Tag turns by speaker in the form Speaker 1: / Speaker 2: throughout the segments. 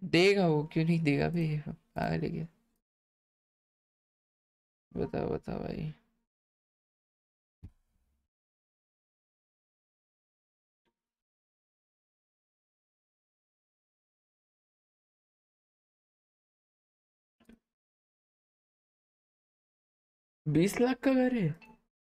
Speaker 1: देगा वो, क्यों नहीं देगा भाई, पागल है क्या? बताओ बताओ भाई। 20 लाख का घर है?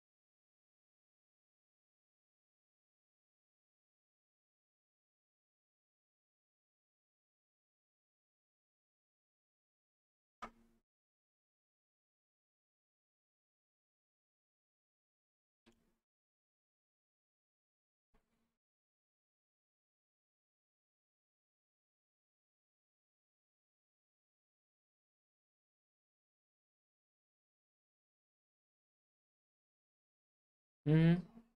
Speaker 1: हम्म।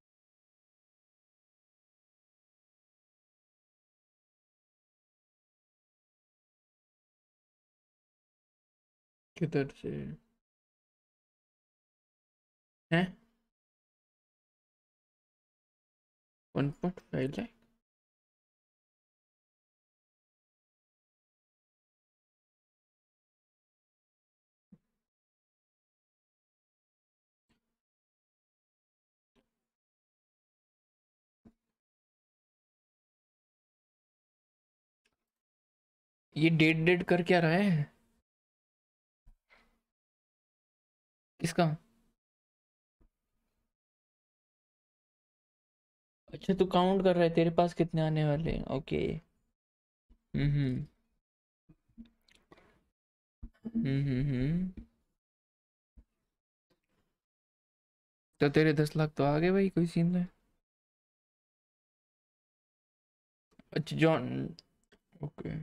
Speaker 1: किधर से? है? 1.5 लाख? ये डेट डेट कर क्या रहा है? किसका? अच्छा तू काउंट कर रहा है, तेरे पास कितने आने वाले हैं, ओके। हम्म। हम्म। तो तेरे 10 लाख तो आ गए भाई, कोई सीन नहीं। अच्छा जॉन। ओके।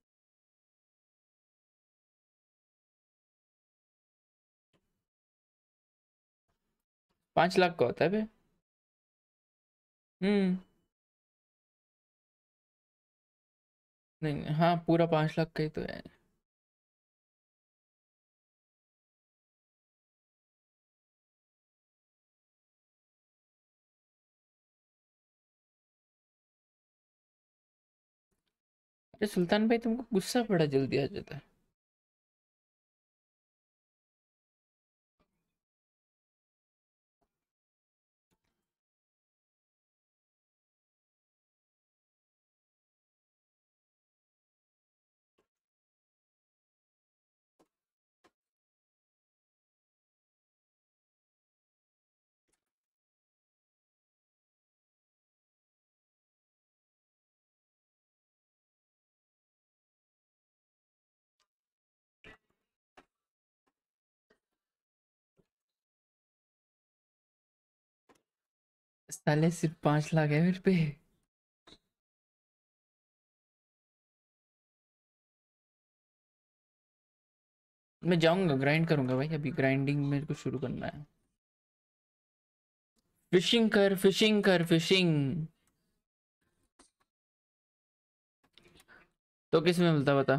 Speaker 1: 5 लाख का होता है बे। हम्म। नहीं हाँ, पूरा 5 लाख का ही तो है। अरे सुल्तान भाई, तुमको गुस्सा बड़ा जल्दी आ जाता है। साले सिर्फ 5 लाख है मेरे पे। मैं जाऊंगा, ग्राइंड करूंगा भाई, अभी ग्राइंडिंग मेरे को शुरू करना है। फिशिंग कर, फिशिंग कर, फिशिंग। तो किस में मिलता बता?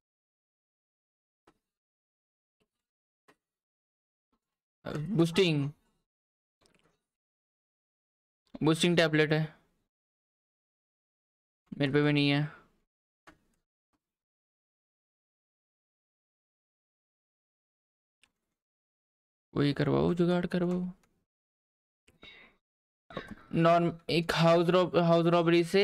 Speaker 1: बूस्टिंग। बूस्टिंग टैबलेट है। मेरे पे भी नहीं है। वही करवाओ, जुगाड़ करवाओ। नॉर्म एक हाउस रॉबरी से।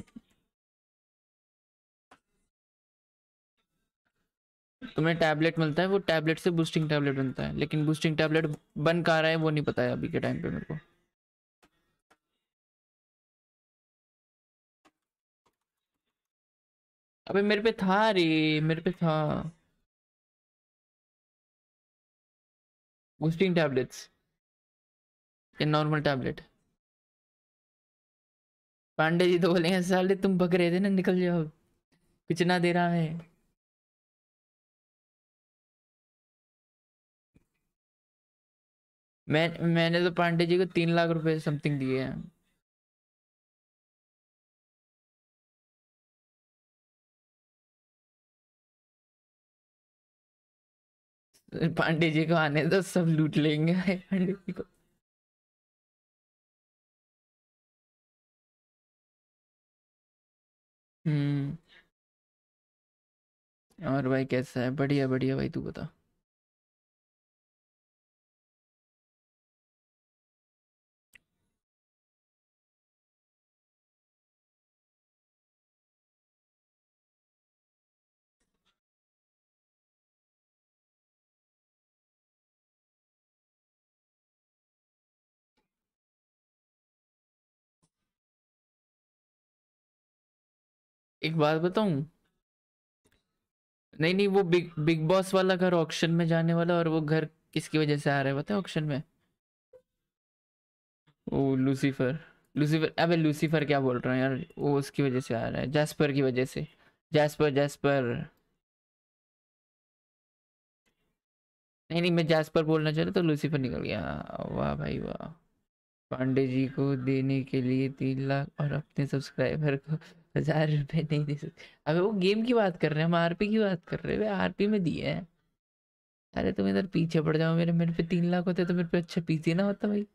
Speaker 1: तुम्हें टैबलेट मिलता है, वो टैबलेट से बूस्टिंग टैबलेट बनता है, लेकिन बूस्टिंग टैबलेट बन कहाँ रहा है वो नहीं पता है अभी के टाइम पे मेरे को। अबे मेरे पे था रे, मेरे पे था। बूस्टिंग टैबलेट्स या नॉर्मल टैबलेट? पांडे जी तो बोलेंगे साले तुम बक रहे थे ना, निकल जाओ, कुछ ना दे रहा है। मैंने तो पांडे जी को 3 लाख रुपए समथिंग दिए हैं। पांडे जी को आने दो, सब लूट लेंगे पांडे जी को। हम्म। और भाई कैसा है? बढ़िया बढ़िया भाई, तू बता। एक बात बताऊं? नहीं नहीं, वो बिग बिग बॉस वाला घर ऑक्शन में जाने वाला, और वो घर किसकी वजह से आ रहा है पता है ऑक्शन में? वो लूसीफर। लूसीफर, अबे लूसीफर क्या बोल रहा है यार, वो उसकी वजह से आ रहा है, जैस्पर की वजह से। Jasper Jasper. नहीं नहीं, मैं जैस्पर बोलना चाह रहा तो लूसीफर निकल गया। वाह भाई वाह। पांडे जी को देने के लिए 3 लाख और अपने सब्सक्राइबर को 1000 रुपए नहीं दे सकते? अबे वो गेम की बात कर रहे हैं, हम आरपी की बात कर रहे हैं, आरपी में दिए हैं। अरे तुम इधर पीछे पड़ जाओ, मेरे मेरे पे 3 लाख होते तो मेरे पे अच्छा पीसी ना होता भाई।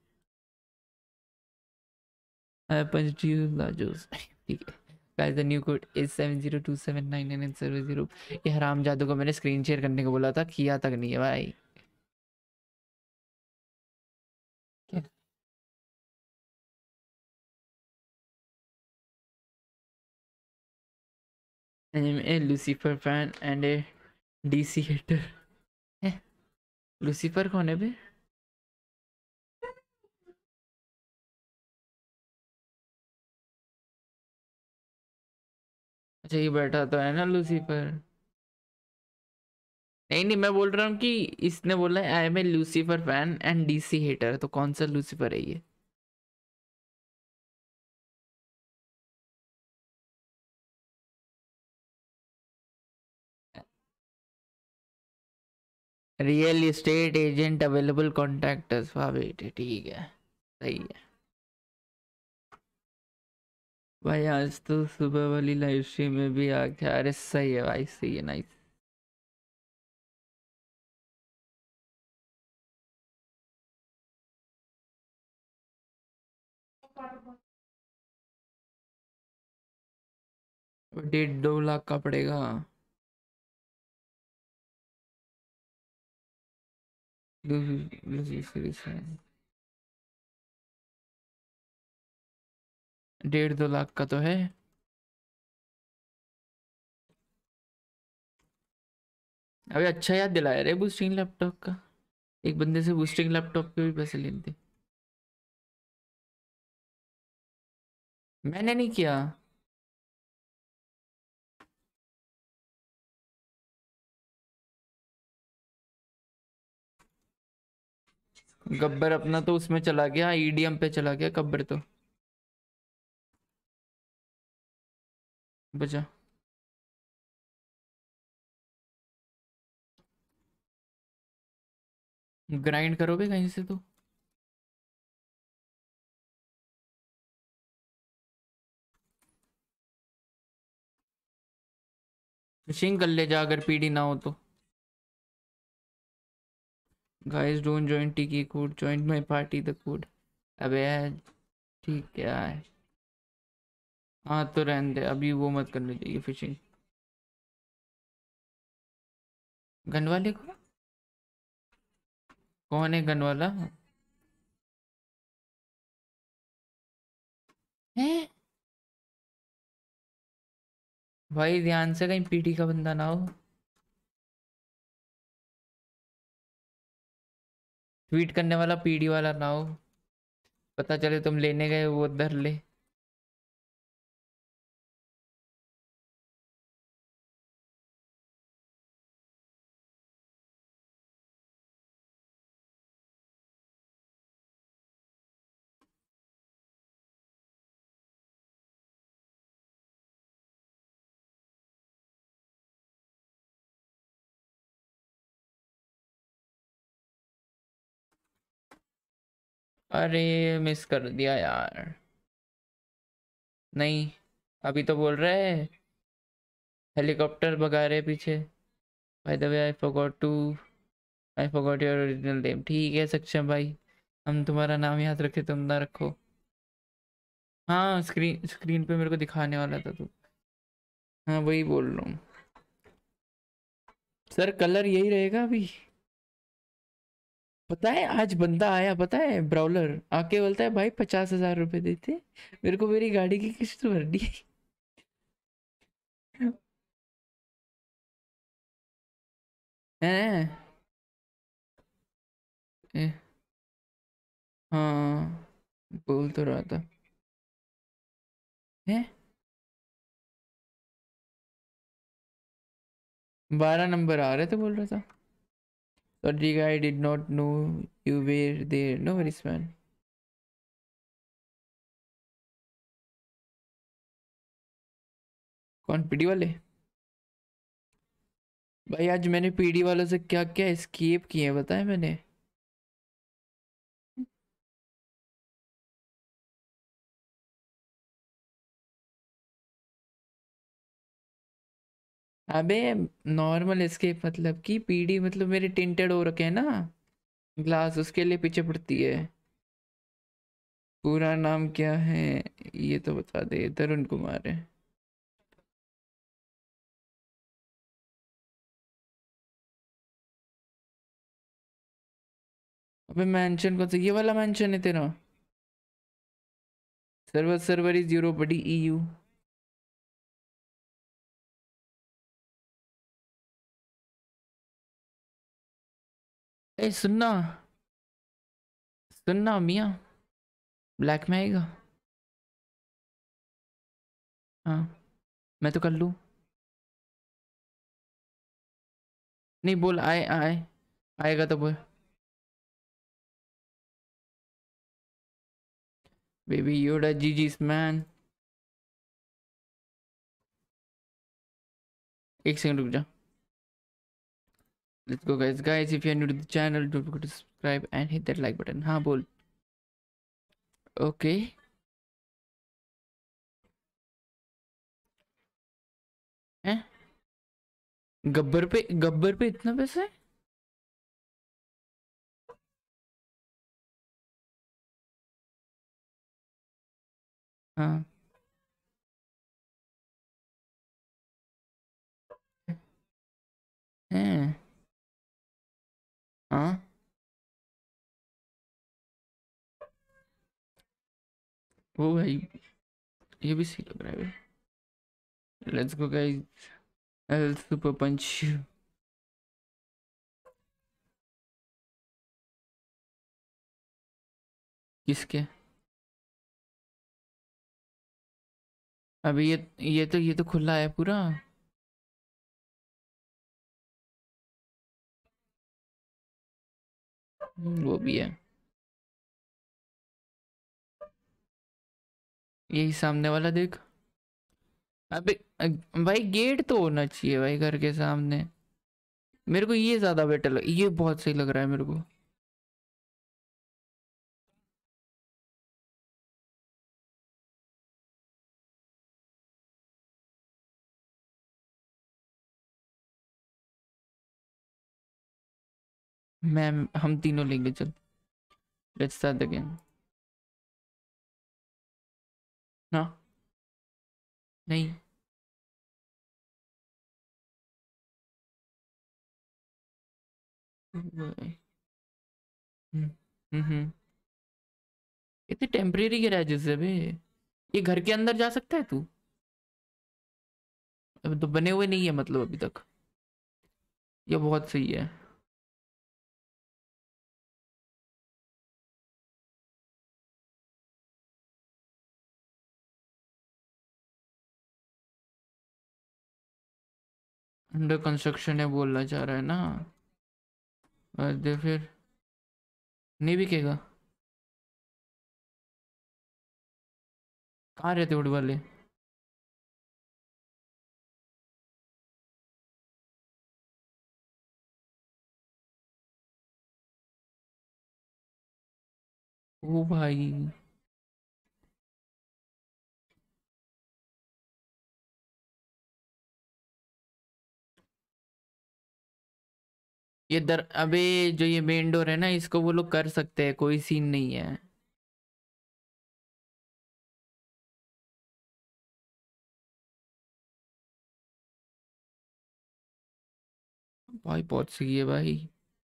Speaker 1: Punch you Lajos. ठीक है। Guys the new code is 70279990। ये हराम जादू को मैंने स्क्रीन शेयर करने को बोला था, किया तक नहीं है भाई। I am a Lucifer fan and a DC hater। Lucifer कौन है बे? अच्छा ये बैठा तो है ना लूसीफर। नहीं नहीं, मैं बोल रहा हूँ कि इसने बोला है I am a Lucifer fan and DC hater, तो कौन सा लूसीफर है ये? Real estate agent available contact us. वाह बेटे ठीक है। सही है भाई, आज तो सुबह वाली लाइव स्ट्रीम में भी आ गया। अरे सही है भाई, सही है, नाइस। डेढ़ 2 लाख का पड़ेगा। सीरीज है। 1.5-2 लाख का तो है। अबे अच्छा याद दिलाया रे बूस्टिंग लैपटॉप का। एक बंदे से बूस्टिंग लैपटॉप के भी पैसे लेने थे। मैंने नहीं किया। गब्बर अपना तो उसमें चला गया, ईडीएम पे चला गया गब्बर तो। बचा। ग्राइंड करो भी कहीं से तो। फिशिंग कर ले जा अगर पीडी ना हो तो। Guys don't join Tiki code, join my party the code. अबे यार, ठीक है। हाँ तो रहने दे, अभी वो मत करनी चाहिए फिशिंग। गन वाले को? कौन है गन वाला? है भाई ध्यान से, कहीं पीटी का बंदा ना हो। ट्वीट करने वाला पीडी वाला ना हो। पता चले तुम लेने गए वो धर ले। अरे मिस कर दिया यार। नहीं, अभी तो बोल रहे हैं हेलीकॉप्टर भगा रहे पीछे। By the way I forgot your original name. ठीक है सक्षम भाई, हम तुम्हारा नाम याद रखे, तुम ना रखो। हाँ स्क्रीन स्क्रीन पे मेरे को दिखाने वाला था तू। हाँ वही बोल रहा हूँ। सर कलर यही रहेगा अभी। पता है आज बंदा आया, पता है ब्राउलर आके बोलता है भाई 50,000 रुपए देते मेरे को मेरी गाड़ी की किस्त भरनी है। ए, हाँ बोल तो रहा था। है 12 नंबर आ रहे थे बोल रहा था। Sorry I did not know you were there, no worries man. कौन पीडी वाले? भाई आज मैंने पीडी वालों से क्या क्या एस्केप किए हैं बताए मैंने। अबे नॉर्मल एस्केप मतलब कि पीडी मतलब मेरे टिंटेड हो रखे हैं ना ग्लास, उसके लिए पीछे पड़ती है। पूरा नाम क्या है ये तो बता दे, तरुण कुमार है। अबे मेंशन कौन सा, ये वाला मेंशन है तेरा? Server is euro buddy EU. ए सुनना, सुनना मियाँ, ब्लैक में आएगा? हाँ मैं तो कर लूँ। नहीं बोल, आए आए, आएगा तो बोल। बेबी योड़ा जी जी मैन। एक सेकंड रुक जा। Let's go guys, guys if you are new to the channel don't forget to subscribe and hit that like button. हाँ बोल। ओके। हैं? गब्बर पे इतना पैसा है? हाँ। हैं? हाँ वो भाई, ये भी सही लग रहा है। Let's go guys, super punch. किसके? अभी ये तो खुला है पूरा। वो भी है। यही सामने वाला देख। अबे भाई गेट तो होना चाहिए भाई घर के सामने। मेरे को ये ज्यादा बेटर लग, ये बहुत सही लग रहा है मेरे को। मैं हम तीनों लेंगे चल। Let's start again. ना नहीं। हम्म हम्म। इतने टेम्परेरी गैराजेस है बे। ये घर के अंदर जा सकता है तू? अभी तो बने हुए नहीं है मतलब अभी तक। ये बहुत सही है। अंडर कंस्ट्रक्शन है बोलना चाह रहा है ना? दे फिर नहीं बिकेगा। कहाँ रहते वुड वाले? ओ भाई। ये दर अबे जो ये मेन डोर है ना, इसको वो लोग कर सकते हैं, कोई सीन नहीं है। भाई बहुत सही है भाई।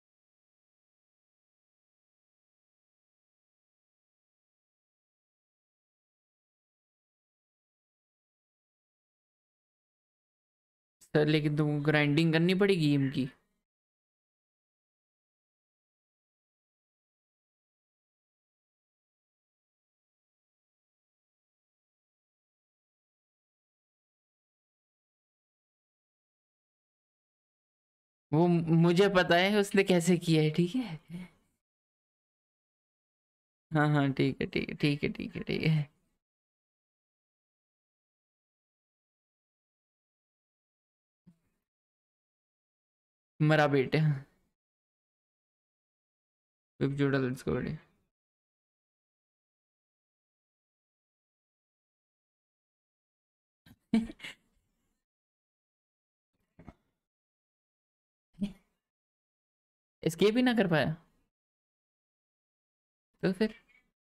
Speaker 1: सर लेकिन तुमको ग्राइंडिंग करनी पड़ेगी इनकी। वो मुझे पता है उसने कैसे किया है, ठीक है। हाँ हाँ ठीक है ठीक है ठीक है ठीक है ठीक है। मरा बेटे। फिर जोड़ा लेट्स गो। एस्केप ही ना कर पाया। तो फिर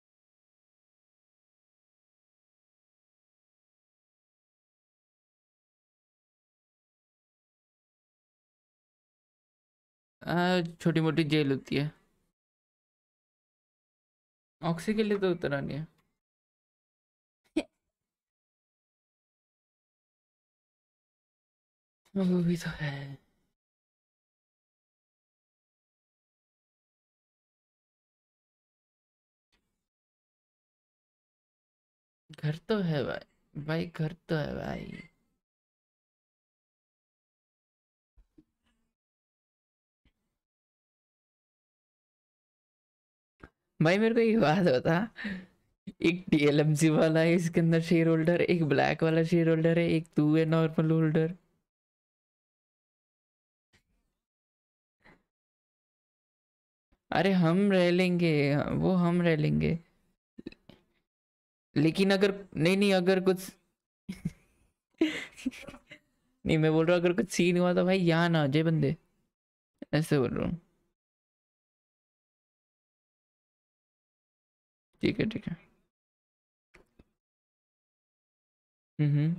Speaker 1: छोटी मोटी जेल होती है। ऑक्सी के लिए तो उतना नहीं है। वो भी तो है। घर तो है भाई, भाई घर तो है भाई। भाई मेरे को एक बात बता, एक टीएलएमसी वाला है इसके अंदर शेयर होल्डर, एक ब्लैक वाला शेयर होल्डर है, एक तू है नॉर्मल होल्डर। अरे हम रह लेंगे, वो हम रह लेंगे। लेकिन अगर नहीं नहीं अगर कुछ नहीं मैं बोल रहा हूँ अगर कुछ सीन हुआ तो भाई यहाँ ना आ जाए बंदे, ऐसे बोल रहा हूँ। ठीक है ठीक है। हम्म।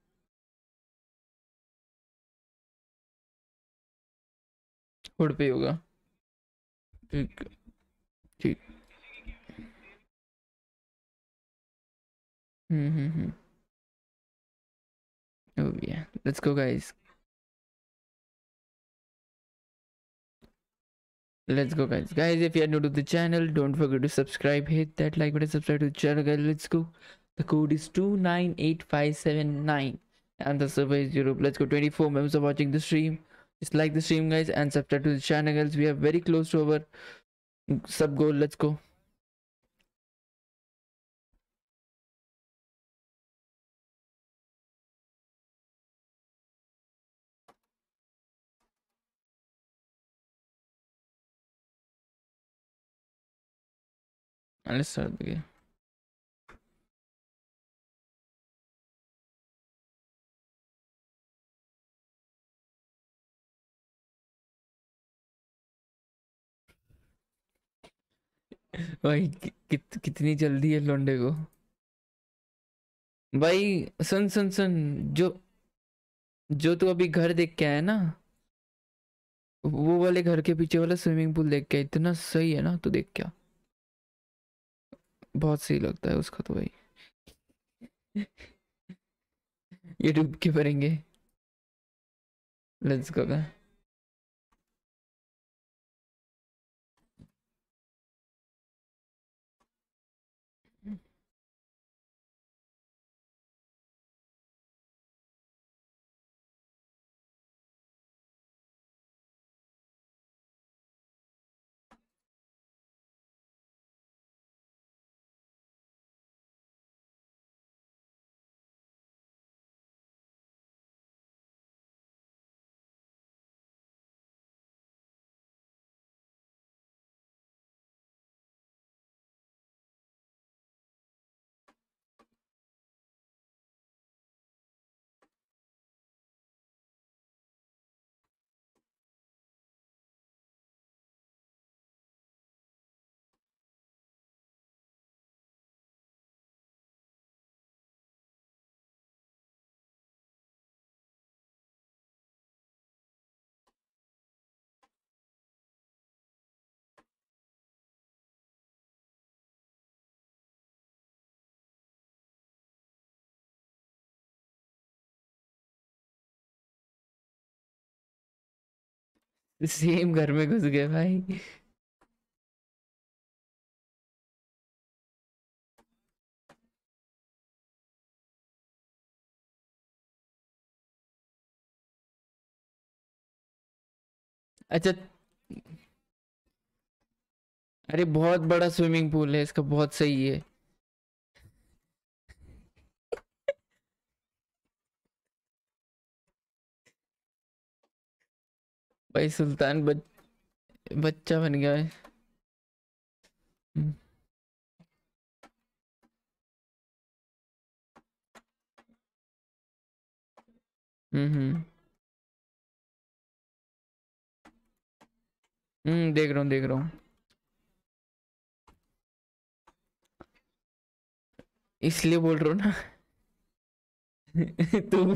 Speaker 1: हुड पे होगा। ठीक ठीक। हम्म। Oh yeah, let's go guys. Let's go guys. If you are new to the channel, don't forget to subscribe, hit that like button, subscribe to the channel guys. Let's go. The code is 298579 and the server is Europe. Let's go. 24 members are watching the stream. Just like the stream guys and subscribe to the channel guys. We are very close to our sub goal. Let's go. And let's start the game. भाई कितनी जल्दी है लौंडे को। भाई सुन सुन सुन, जो जो तू अभी घर देख के आया ना, वो वाले घर के पीछे वाला स्विमिंग पूल देख के इतना सही है ना, तू देख क्या, बहुत सही लगता है उसका तो भाई। ये डूब के भरेंगे। Let's go. सेम घर में घुस गए भाई। अच्छा। अरे बहुत बड़ा स्विमिंग पूल है इसका, बहुत सही है। भाई सुल्तान बच्चा बन गया है। हम्म। हम्म। देख रहा हूँ देख रहा हूँ। इसलिए बोल रहा हूँ ना। तू।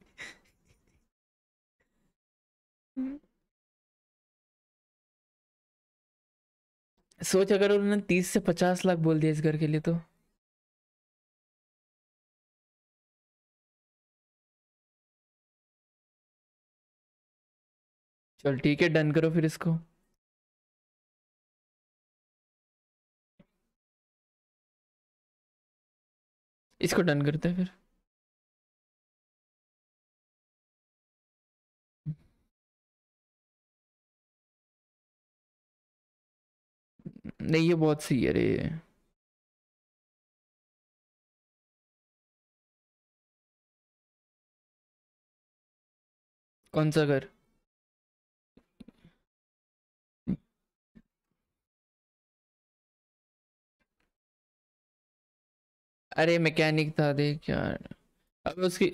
Speaker 1: सोच अगर उन्होंने 30 से 50 लाख बोल दिया इस घर के लिए तो। चल ठीक है, डन करो फिर इसको। इसको डन करते हैं फिर। नहीं ये बहुत सही है रे। कौन सा घर? अरे मैकेनिक था देख यार। अब उसकी,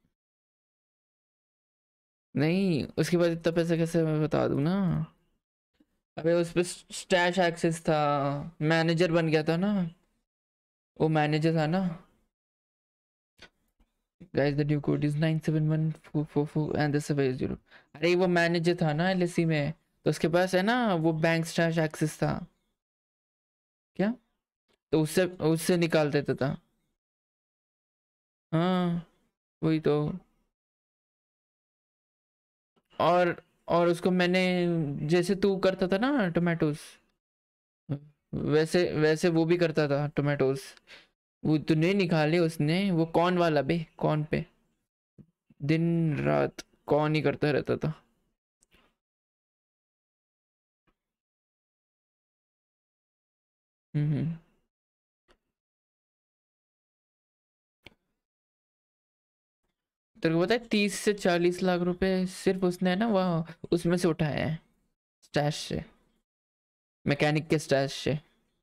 Speaker 1: नहीं उसके बाद इतना पैसा कैसे मैं बता दूं ना। अबे उस पे स्टैश एक्सेस था। मैनेजर बन गया था ना। वो मैनेजर था ना। Guys the due code is 97144 and the survey 0। अरे वो मैनेजर था ना एलएसी में, तो उसके पास है ना वो बैंक स्टैश एक्सेस था। क्या? तो उससे उससे निकाल देता था। हाँ वही तो। और और उसको मैंने, जैसे तू करता था ना टोमेटोज, वैसे वैसे वो भी करता था टोमेटोज। वो तूने निकाले उसने, वो कौन वाला बे, कौन पे दिन रात कौन ही करता रहता था। हम्म। तेरे को पता है 30 से 40 लाख रुपए सिर्फ उसने है ना वह उसमें से उठाए हैं, स्टैश से, मैकेनिक के स्टैश से।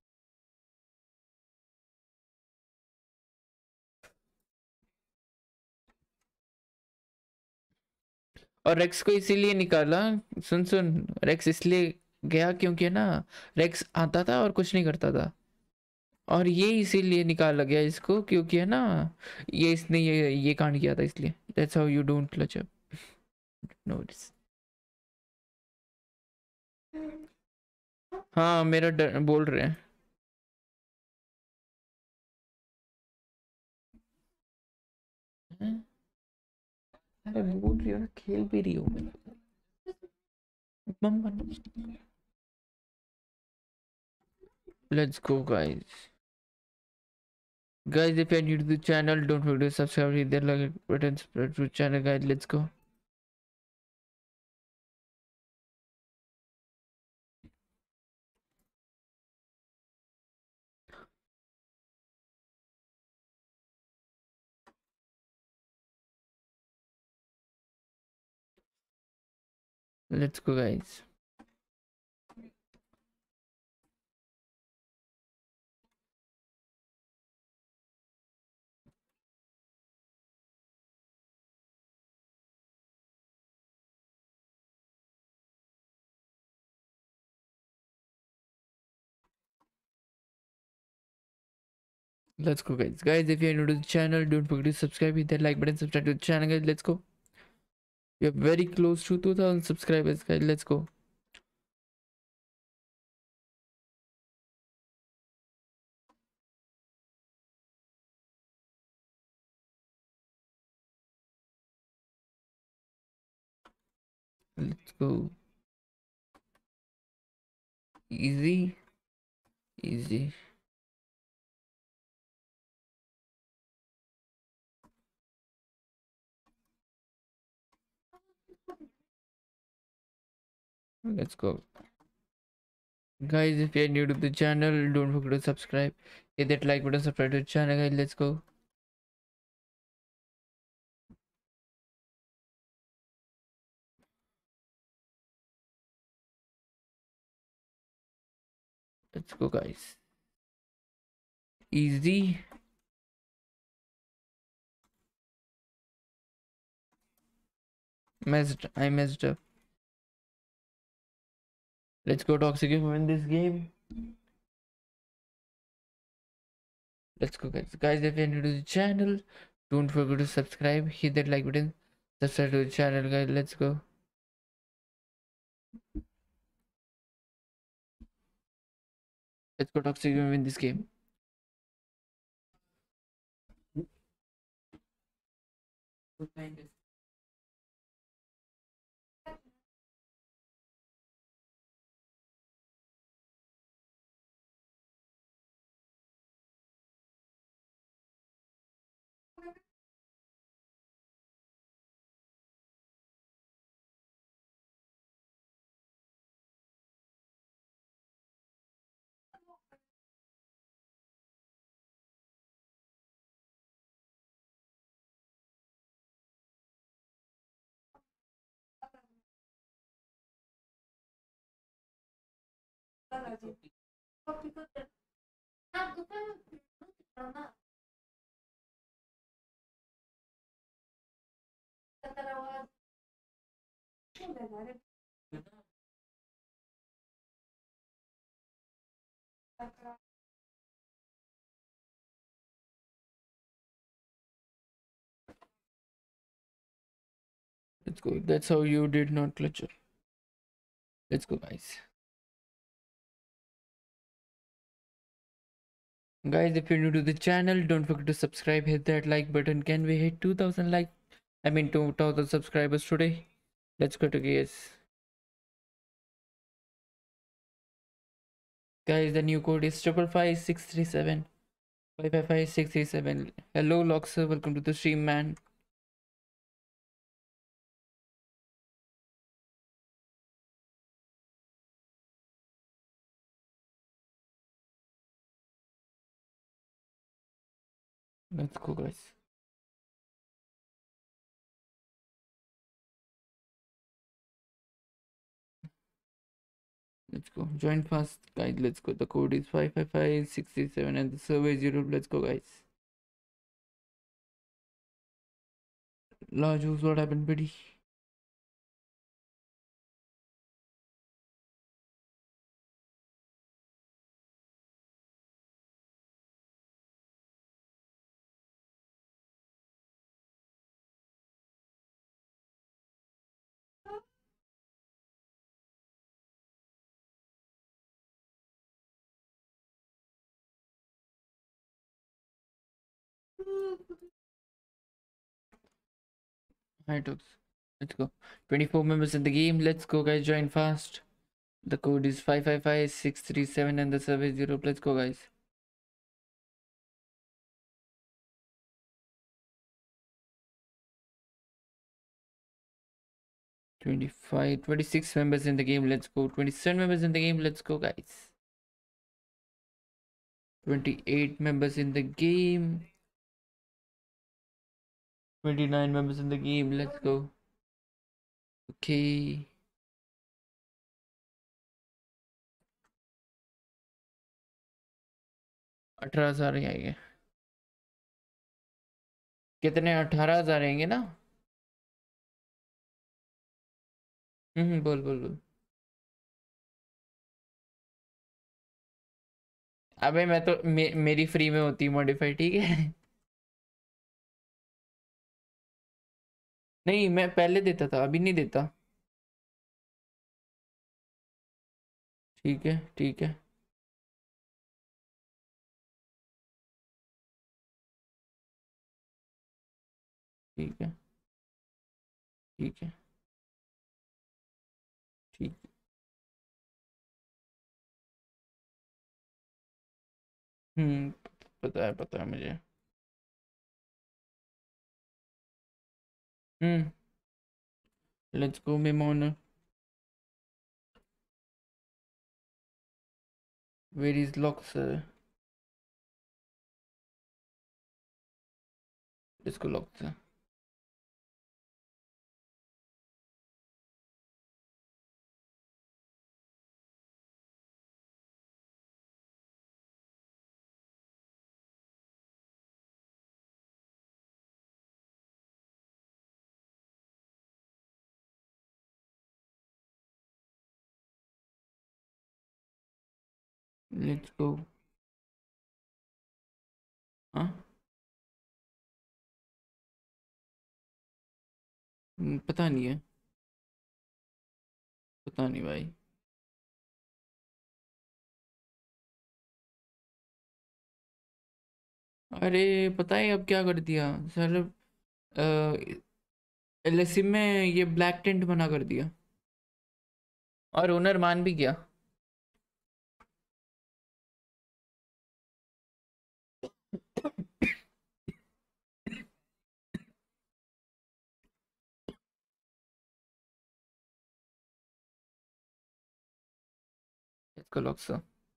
Speaker 1: और रेक्स को इसीलिए निकाला, सुन सुन, रेक्स इसलिए गया क्योंकि है ना रेक्स आता था और कुछ नहीं करता था। और ये इसीलिए निकाला गया इसको क्योंकि है ना ये इसने ये कांड किया था, इसलिए that's how you don't clutch up. Notice. हाँ मेरा बोल रहे हैं। हैं? अरे बोल रही हो ना, खेल भी रही हो मैं। मम्मा। Let's go guys. Guys, if you're new to the channel, don't forget to subscribe, hit the like button, subscribe to the channel, guys. Let's go. Let's go, guys. Let's go, guys. Guys, if you're new to the channel, don't forget to subscribe, hit that like button, subscribe to the channel, guys. Let's go. We are very close to 2000 subscribers, guys. Let's go. Let's go. Easy, easy. Let's go. Guys, if you're new to the channel, don't forget to subscribe. Hit that like button, subscribe to the channel, guys. Let's go. Let's go, guys. Easy. I messed up. Let's go, Toxic. Win this game. Let's go, guys. Guys, if you're new to the channel, don't forget to subscribe. Hit that like button. Subscribe to the channel, guys. Let's go. Let's go, Toxic. Win this game. Let's go. That's how you did not clutch it. Let's go, guys. Guys, if you're new to the channel, don't forget to subscribe. Hit that like button. Can we hit 2000 like? I mean 2000 subscribers today? Let's go to guys. Guys, the new code is 555 555 Hello, Loxer. Welcome to the stream, man. Let's go, guys. Let's go. Join fast, guys. Let's go. The code is 555 and the server is Europe. Let's go, guys. Lajus, what happened, buddy? Hi, Tux. Let's go. 24 members in the game. Let's go, guys. Join fast. The code is 555 and the server is Europe. Let's go, guys. Twenty-five, 26 members in the game. Let's go. 27 members in the game. Let's go, guys. 28 members in the game. 29 members in the game. Let's go. Okay. अठारह हजार ही आएंगे. कितने? 18,000 आएंगे ना. बोल बोल बोल. अबे मैं तो मेरी फ्री में होती मॉडिफाई, ठीक है. नहीं, मैं पहले देता था, अभी नहीं देता. ठीक है, ठीक है. ठीक है, ठीक है. ठीक. पता है मुझे। हम्म। लेट्स गो मेमोन। Where is Lox? इसको लॉक्स। Let's go. हाँ। पता नहीं है। पता नहीं भाई। अरे पता है अब क्या कर दिया सर? एलएससी में ये ब्लैक टेंट मना कर दिया। और ओनर मान भी गया। इसको लॉक्स।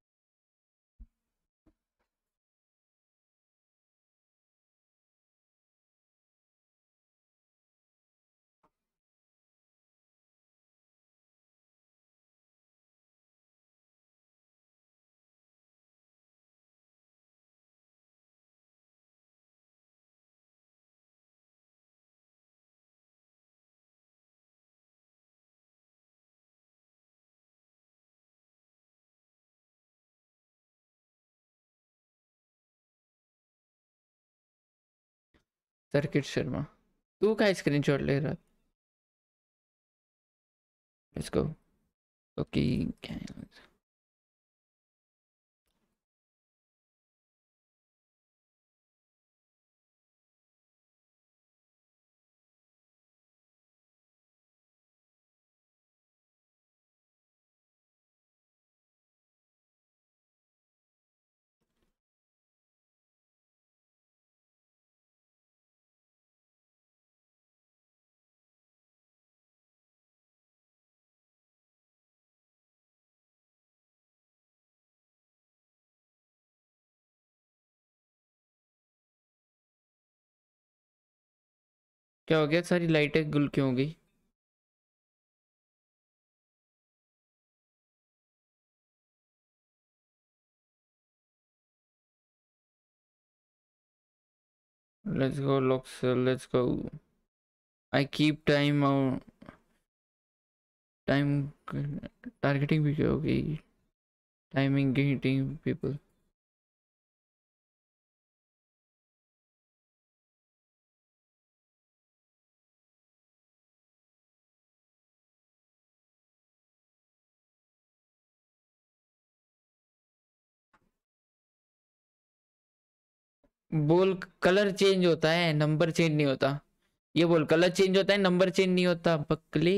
Speaker 1: सर्किट शर्मा। तू का स्क्रीनशॉट ले रहा? Let's go. ओके। क्या हो गया? सारी लाइटें गुल क्यों हो गई? Let's go Lox. Let's go. I keep time. Time targeting भी क्या हो गई? Timing getting people. बोल कलर चेंज होता है, नंबर चेंज नहीं होता। ये बोल कलर चेंज होता है, नंबर चेंज नहीं होता बकले।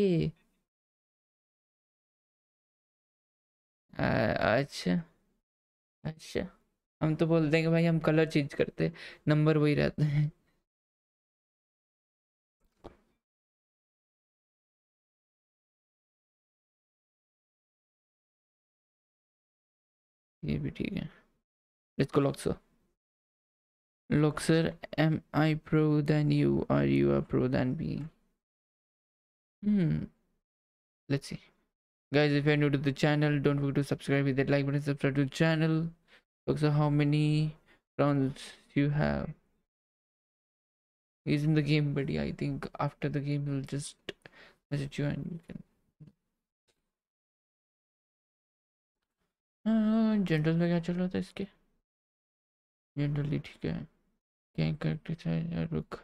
Speaker 1: अच्छा। अच्छा। हम तो बोलते हैं कि भाई हम कलर चेंज करते, नंबर वही रहते हैं। ये भी ठीक है। Let's go Loxer. Loxer, am I pro than you, are you a pro than me? Hmm. Let's see. Guys, if you're new to the channel, don't forget to subscribe, hit that like button, subscribe to the channel. Also, how many rounds you have? He's in the game, buddy. I think after the game, he'll just message you and you can. General में क्या चल रहा था इसके? Generally ठीक है। क्या करते थे यार? रुक।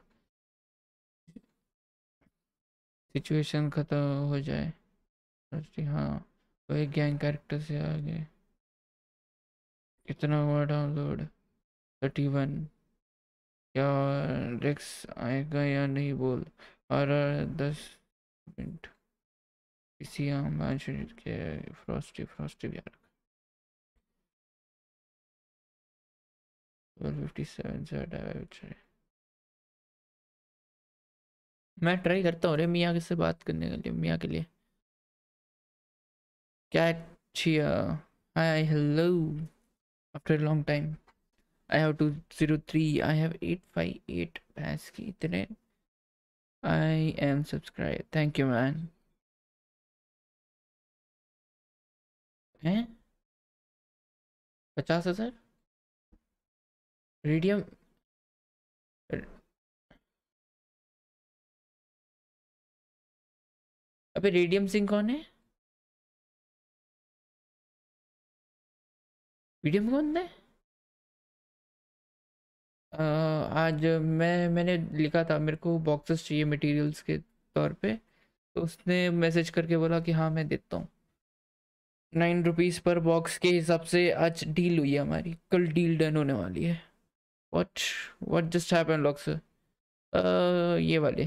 Speaker 1: सिचुएशन खत्म हो जाए। हाँ। वो एक गैंग कैरेक्टर से आगे। कितना हुआ डाउनलोड? 31। क्या रेक्स आएगा या नहीं बोल? और 10 मिनट। किसी के फ्रॉस्टी फ्रॉस्टी भी आ रहा। 1257 से हटाया। मैं ट्राई करता हूँ रे मियाँ से बात करने के लिए, मियाँ के लिए। क्या छिया, hi hello, after long time. I have 203, I have 858 भैंस की इतने। I am subscribe, thank you man. हैं 50,000 रेडियम। अबे रेडियम सिंह कौन है? वीडियो में कौन है? आज मैंने लिखा था मेरे को बॉक्सेस चाहिए मटेरियल्स के तौर पे, तो उसने मैसेज करके बोला कि हाँ मैं देता हूँ। 9 रुपीज़ पर बॉक्स के हिसाब से आज डील हुई है हमारी, कल डील डन होने वाली है। What what just happened Lox? ये वाले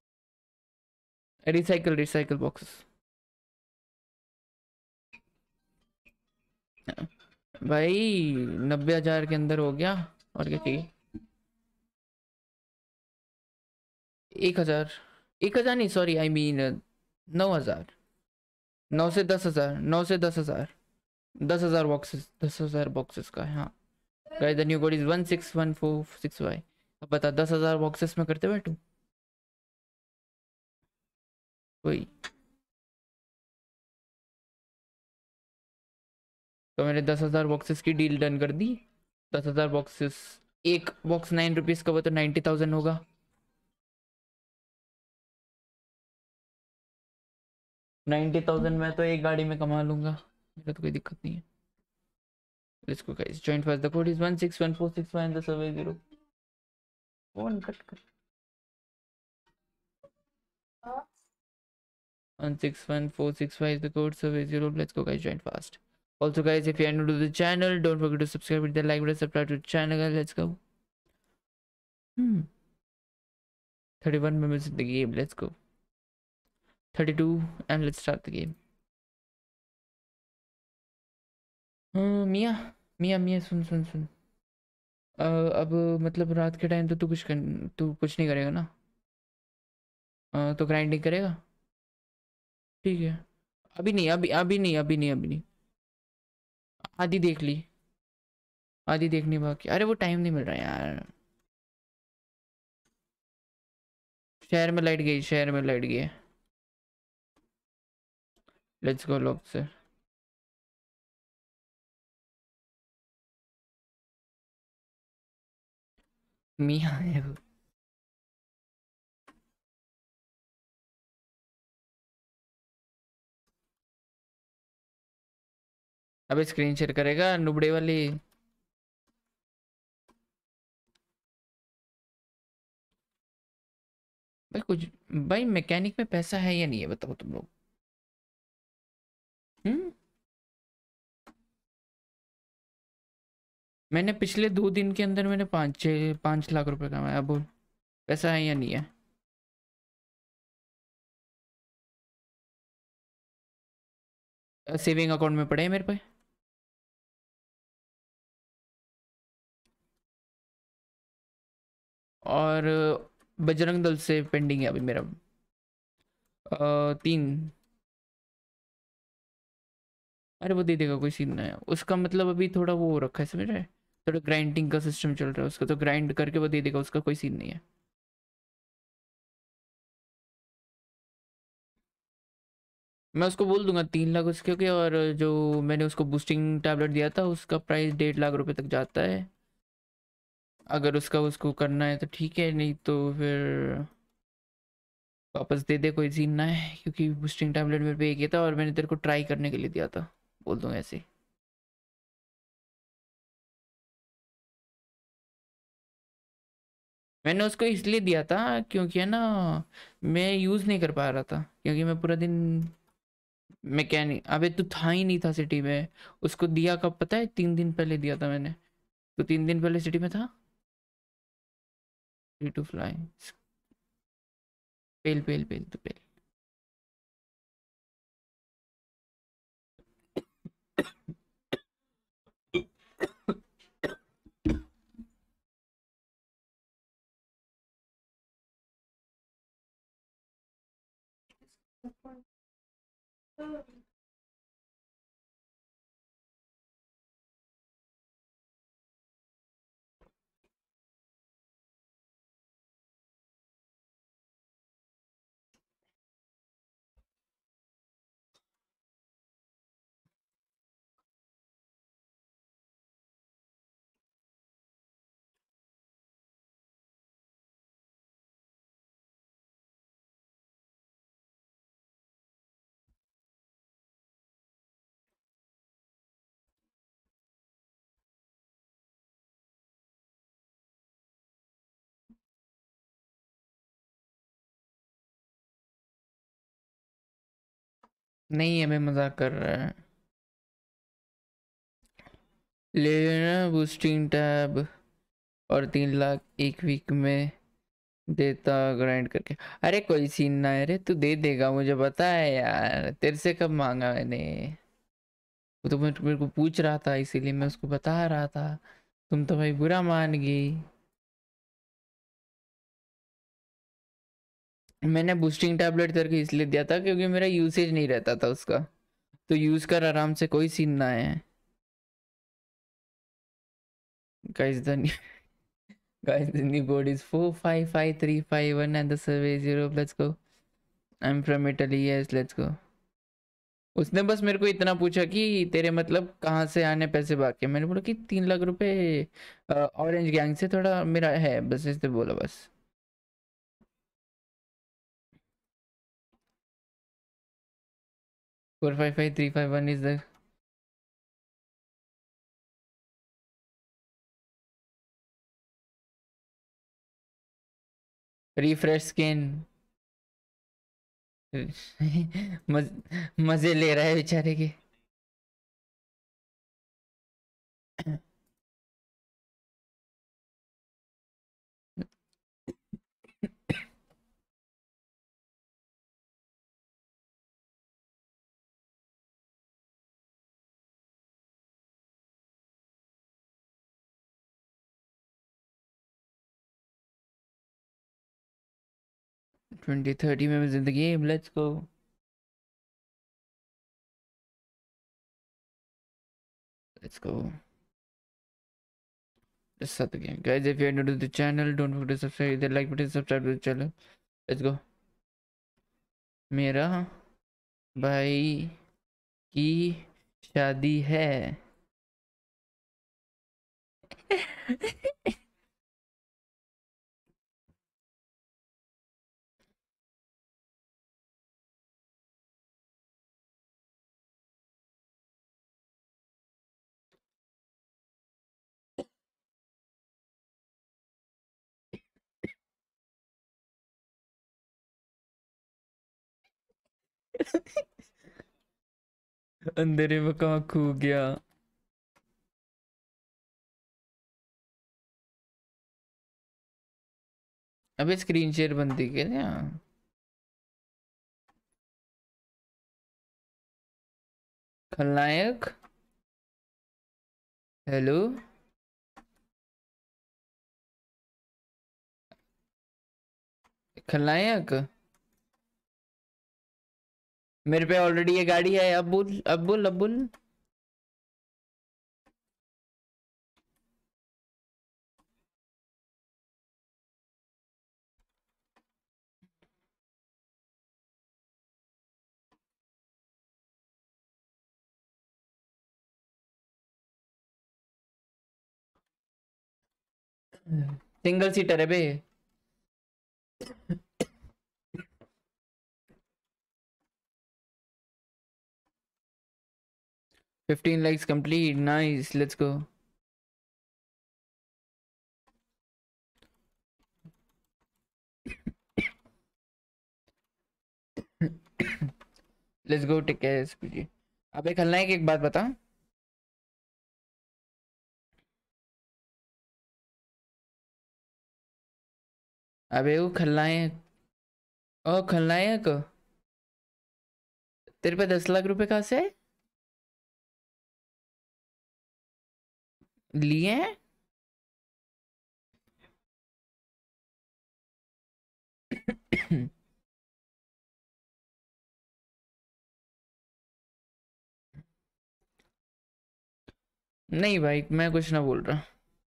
Speaker 1: रिसाइकल रिसाइकल बॉक्सेस। भाई 90,000 के अंदर हो गया, और क्या चाहिए? 1,000, 1,000 नहीं, सॉरी आई मीन 9,000। 9 से 10,000, 9 से 10,000, 10,000 बॉक्सेस, 10,000 बॉक्सेस का है, हाँ। Guys the new code is 16146Y। अब बता 10,000 बॉक्सेस में करते बैठूं कोई? तो मैंने 10,000 बॉक्सेस की डील डन कर दी। 10,000 बॉक्सेस, एक बॉक्स 9 रुपीज़ का, वो तो 90,000 होगा। 90,000 में तो एक गाड़ी में कमा लूंगा, मेरा तो कोई दिक्कत नहीं है। Let's go guys, join first, the code is 16146Y and the survey 0। Phone cut कर। 16146Y is the code, survey 0, let's go guys, join fast. Also guys, if you are new to the channel, don't forget to subscribe, hit the like button, subscribe to the channel guys, let's go. 31 members in the game, let's go. 32, and let's start the game. मियाँ, मियाँ मियाँ सुन सुन सुन। अब मतलब रात के time तो तू कुछ नहीं करेगा ना? तो ग्राइंडिंग करेगा? ठीक है। अभी नहीं, अभी अभी नहीं, अभी नहीं, अभी नहीं। आधी देख ली, आधी देखनी बाकी। अरे वो टाइम नहीं मिल रहा यार। शहर में लाइट गई, शहर में लाइट गई है। लेट्स गो लोग से। मियाँ है वो। अबे स्क्रीन शेयर करेगा नुबड़े वाली। भाई कुछ, भाई मैकेनिक में पैसा है या नहीं है बताओ तुम लोग। हम्म। मैंने पिछले 2 दिन के अंदर मैंने 5 लाख रुपए कमाया, बोल पैसा है या नहीं है? सेविंग अकाउंट में पड़े हैं मेरे पे। और बजरंग दल से पेंडिंग है अभी मेरा। 3। अरे वो दे देगा, कोई सीन नहीं है उसका, मतलब अभी थोड़ा वो हो रखा है समझ रहे, थोड़ा ग्राइंडिंग का सिस्टम चल रहा है उसका, तो ग्राइंड करके वो दे देगा, उसका कोई सीन नहीं है। मैं उसको बोल दूंगा 3 लाख उसके के, और जो मैंने उसको बूस्टिंग टैबलेट दिया था उसका प्राइस 1.5 लाख रुपए तक जाता है। अगर उसका उसको करना है तो ठीक है, नहीं तो फिर वापस दे दे, कोई सीन ना है, क्योंकि बूस्टिंग टैबलेट मेरे पे एक ही था और मैंने तेरे को ट्राई करने के लिए दिया था। बोल दूंगा ऐसे ही। मैंने उसको इसलिए दिया था क्योंकि है ना, मैं यूज़ नहीं कर पा रहा था, क्योंकि मैं पूरा दिन मैकेनिक, अबे तू था ही नहीं था सिटी में। उसको दिया कब पता है? 3 दिन पहले दिया था मैंने। तो 3 दिन पहले सिटी में था। Free to fly. पेल पेल पेल तो पेल। नहीं हमें मजाक कर रहा है। ले लेना बूस्टिंग टैब और 3 लाख एक वीक में देता ग्राइंड करके। अरे कोई सीन ना है रे, तू दे देगा मुझे पता है यार, तेरे से कब मांगा मैंने। वो तो मेरे को पूछ रहा था इसीलिए मैं उसको बता रहा था। तुम तो भाई बुरा मान गई। मैंने बूस्टिंग टैबलेट करके इसलिए दिया था क्योंकि मेरा यूसेज नहीं रहता था उसका। तो यूज कर आराम से, कोई सीन ना है। Guys the guys the new code is 455351 and the survey is 0. Let's go. I'm from Italy. Yes, let's go. उसने बस मेरे को इतना पूछा कि तेरे मतलब कहाँ से आने पैसे बाकी। मैंने बोला कि 3 लाख रुपए ऑरेंज गैंग से थोड़ा मेरा है, बस इसने बोला बस। Four five five three five one is the refresh skin. मज, मजे ले रहा है बेचारे के। 2030 में जिंदगी। Let's go. Let's go. Just start the game. Guys, if you are new to the channel, don't forget to subscribe. The like button, subscribe to the channel. Let's go. मेरा भाई की शादी है। अंधेरे में कहाँ खो गया। अबे स्क्रीन शेयर बनती क्या यहाँ? खलनायक। हेलो। खलनायक। मेरे पे ऑलरेडी ये गाड़ी है, अब बोल अब बोल अब बोल। सिंगल सीटर है बे। 15 likes complete. Nice. Let's go. Let's go take care SPG। अबे खलनायक एक बात बता। अबे वो खलनायक। ओ खलनायक। तेरे पे 10 लाख रुपए कहाँ से लिए हैं? नहीं भाई मैं कुछ ना बोल रहा।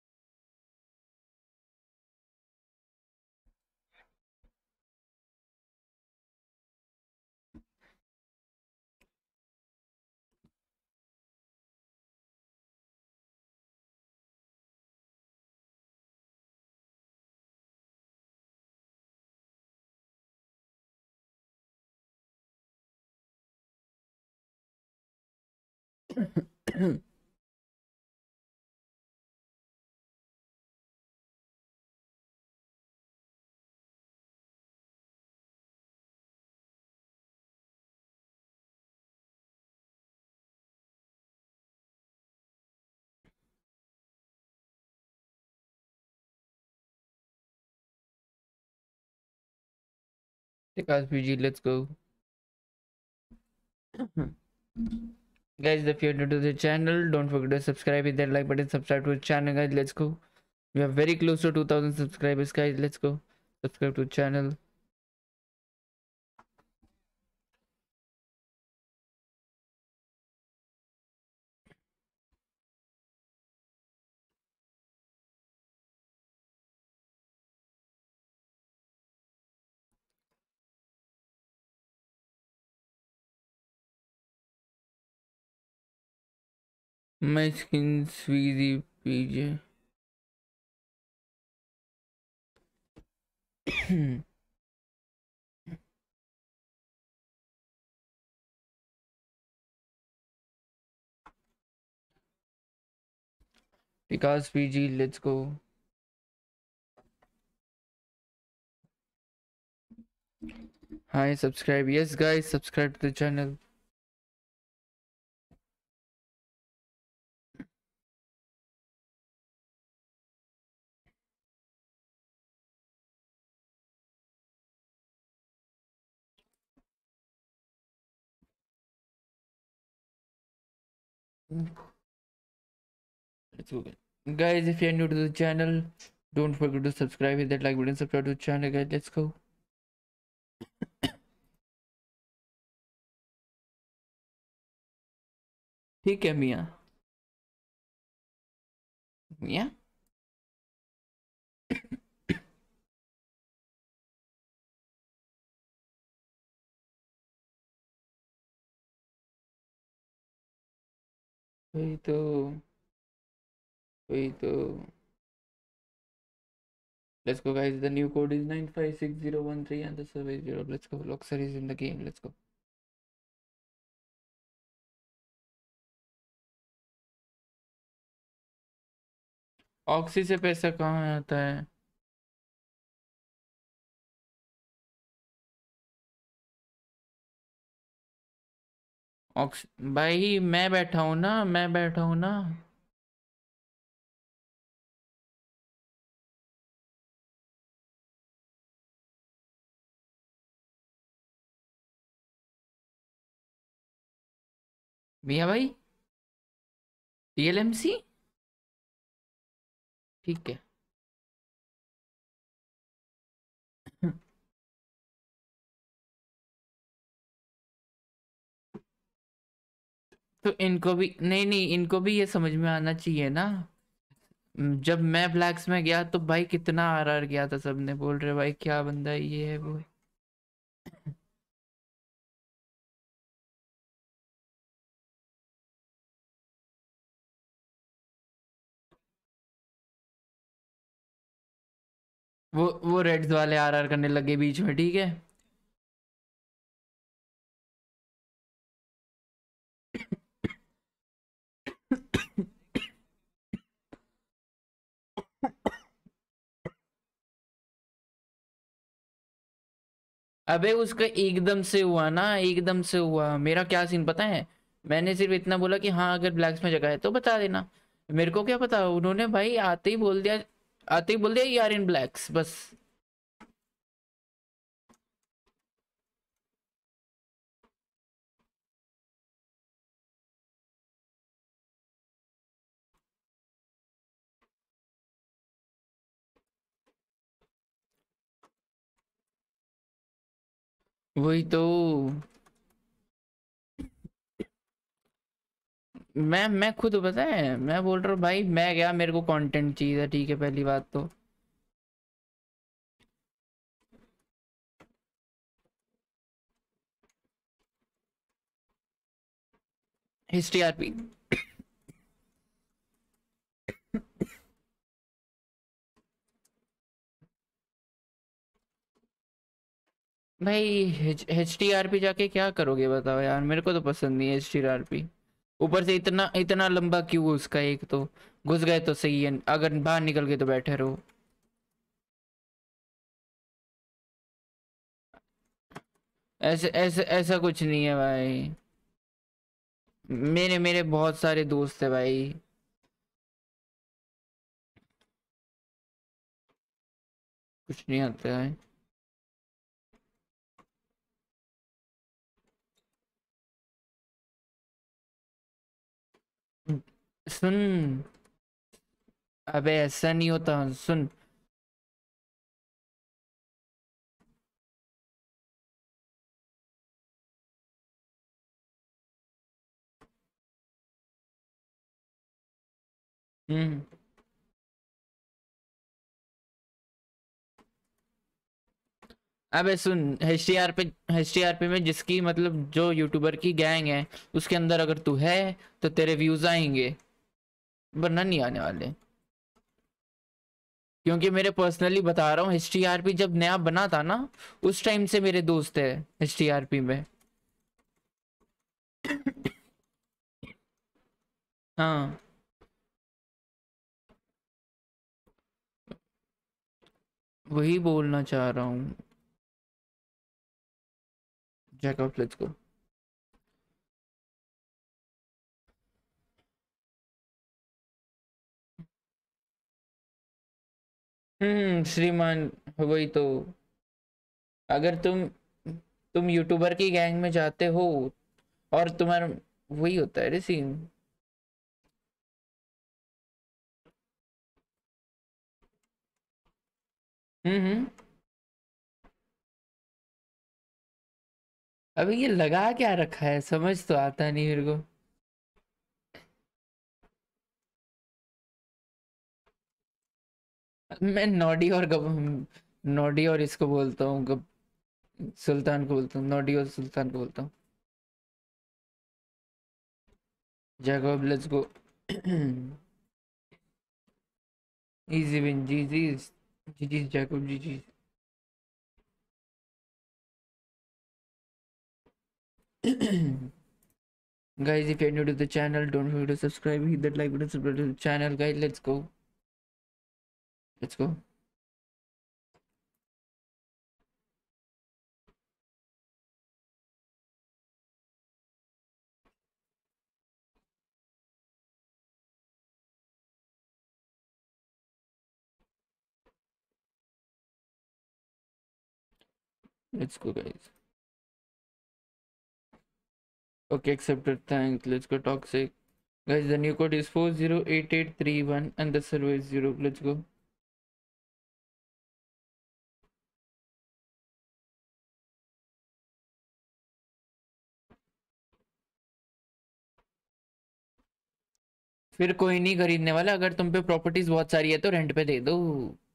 Speaker 1: Vikas PG let's go. Guys, if you're new to the channel, don't forget to subscribe, hit that like button, subscribe to the channel, guys. Let's go. We are very close to 2000 subscribers, guys. Let's go. Subscribe to the channel. My skin sweezy PJ. Vikas PG, let's go. Hi, subscribe. Yes, guys, subscribe to the channel. Let's go, guys. If you're new to the channel, don't forget to subscribe, hit that like button, subscribe to the channel, guys. Let's go. ठीक है मियाँ। मियाँ वही तो, वही तो। Let's go, guys. The new code is 956013 and the server is 0. Let's go. Loxer is in the game. Let's go. ऑक्सी से पैसा कहाँ आता है? ऑक्स भाई मैं बैठा हूँ ना, मैं बैठा हूँ ना। मियाँ भाई, टीएलएमसी ठीक है। तो इनको भी नहीं नहीं, इनको भी ये समझ में आना चाहिए ना। जब मैं ब्लैक्स में गया तो भाई कितना आरआर गया था, सबने बोल रहे भाई क्या बंदा है, ये है वो है। वो रेड्स वाले आरआर करने लगे बीच में, ठीक है। अबे उसका एकदम से हुआ ना, एकदम से हुआ। मेरा क्या सीन पता है, मैंने सिर्फ इतना बोला कि हाँ अगर ब्लैक्स में जगह है तो बता देना। मेरे को क्या पता, उन्होंने भाई आते ही बोल दिया, आते ही बोल दिया यार इन ब्लैक्स बस। वही तो। मैं खुद पता है, मैं बोल रहा हूँ भाई, मैं क्या, मेरे को कंटेंट चाहिए, ठीक है, पहली बात तो। हिस्ट्री आरपी भाई, एच टी आर पी जाके क्या करोगे बताओ यार, मेरे को तो पसंद नहीं है एच टी आर पी। ऊपर से इतना इतना लंबा क्यों उसका, एक तो घुस गए तो सही है, अगर बाहर निकल गए तो बैठे रहो। ऐसे ऐसे ऐसा कुछ नहीं है भाई। मेरे मेरे बहुत सारे दोस्त है भाई। कुछ नहीं आता है। सुन, अबे ऐसा नहीं होता, सुन। हम्म। अबे सुन, एच टी आर पे में जिसकी मतलब जो यूट्यूबर की गैंग है, उसके अंदर अगर तू है तो तेरे व्यूज आएंगे, वरना नहीं आने वाले। क्योंकि मेरे पर्सनली बता रहा हूँ, एच टी आर पी जब नया बना था ना, उस टाइम से मेरे दोस्त है एच टी आर पी में। हाँ, वही बोलना चाह रहा हूँ। Jacob let's go. श्रीमान, वही तो। अगर तुम यूट्यूबर की गैंग में जाते हो, और तुम्हारा वही होता है रे सीन। हम्म। अबे ये लगा क्या रखा है, समझ तो आता नहीं मेरे को। मैं नॉडी और नॉडी और इसको बोलता हूँ, सुल्तान को बोलता हूँ, नॉडी और सुल्तान को बोलता हूँ। Jacob let's go. Easy win, G G. G G Jacob, G G. Guys, if you're new to the channel, don't forget to subscribe, hit that like button, subscribe to the channel, guys. Let's go. Let's go. Let's go, guys. Okay, accepted. Thanks. Let's go. Toxic. Guys, the new code is 408831 and the server is 0. Let's go. फिर कोई नहीं खरीदने वाला, अगर तुम पे properties बहुत सारी है तो रेंट पे दे दो।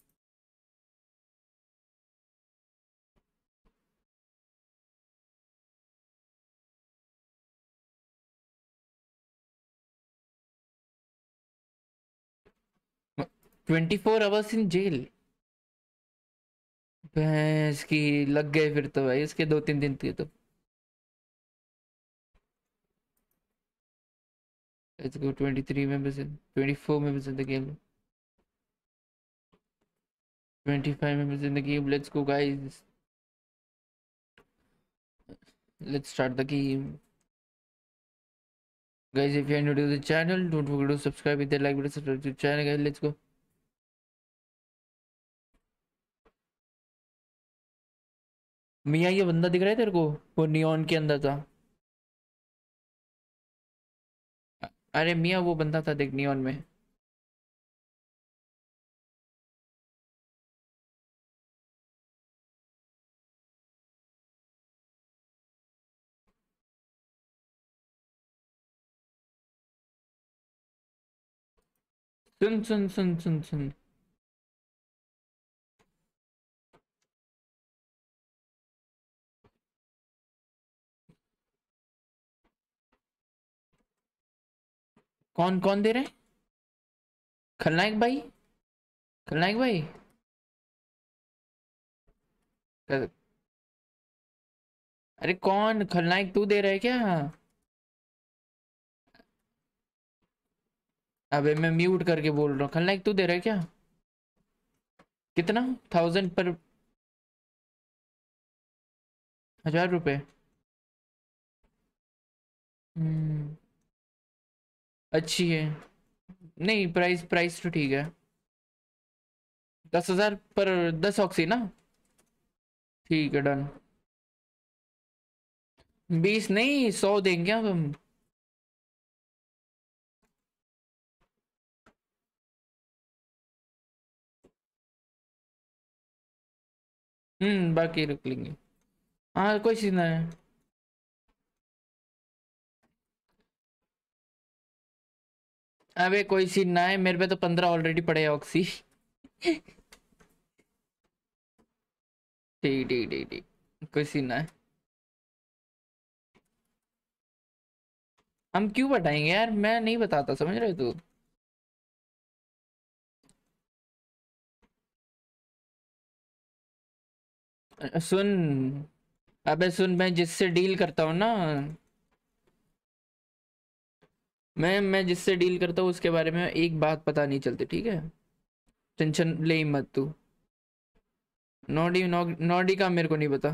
Speaker 1: 24 आवर्स इन जेल। भैंस की, लग गए फिर तो भाई, उसके 2-3 दिन थे तो। Let's go. 23 members in 24 members in the game, 25 members in the game. Let's go, guys. Let's start the game. Guys, if you're new to the channel, don't forget to subscribe with the like button, subscribe to the channel, guys. Let's go. मियाँ, ये बंदा दिख रहा है तेरे को, वो neon के अंदर था। अरे मियाँ, वो बंदा था देख नियॉन में। सुन सुन सुन सुन सुन। कौन कौन दे रहे हैं? खलनायक भाई? खलनायक भाई? क- अरे कौन खलनायक, तू दे रहा है क्या? अबे मैं म्यूट करके बोल रहा हूँ, खलनायक तू दे रहा है क्या? कितना? 1000 पर? 1000 रुपए? हम्म। अच्छी है। नहीं, प्राइस प्राइस तो ठीक है। 10,000 पर 10 ऑक्सी ना? ठीक है, डन। 20 नहीं, 100 देंगे अब हम। बाकी रख लेंगे। हाँ, कोई सीन ना है। अबे कोई सीन ना है, मेरे पे तो 15 ऑलरेडी पड़े हैं ऑक्सी। ठीक ठीक ठीक ठीक। कोई सीन ना है। हम क्यों बताएंगे यार, मैं नहीं बताता, समझ रहे तू? सुन। अबे सुन, मैं जिससे डील करता हूँ ना, मैं जिससे डील करता हूँ उसके बारे में एक बात पता नहीं चलती, ठीक है? टेंशन ले ही मत तू। नॉडी का मेरे को नहीं पता।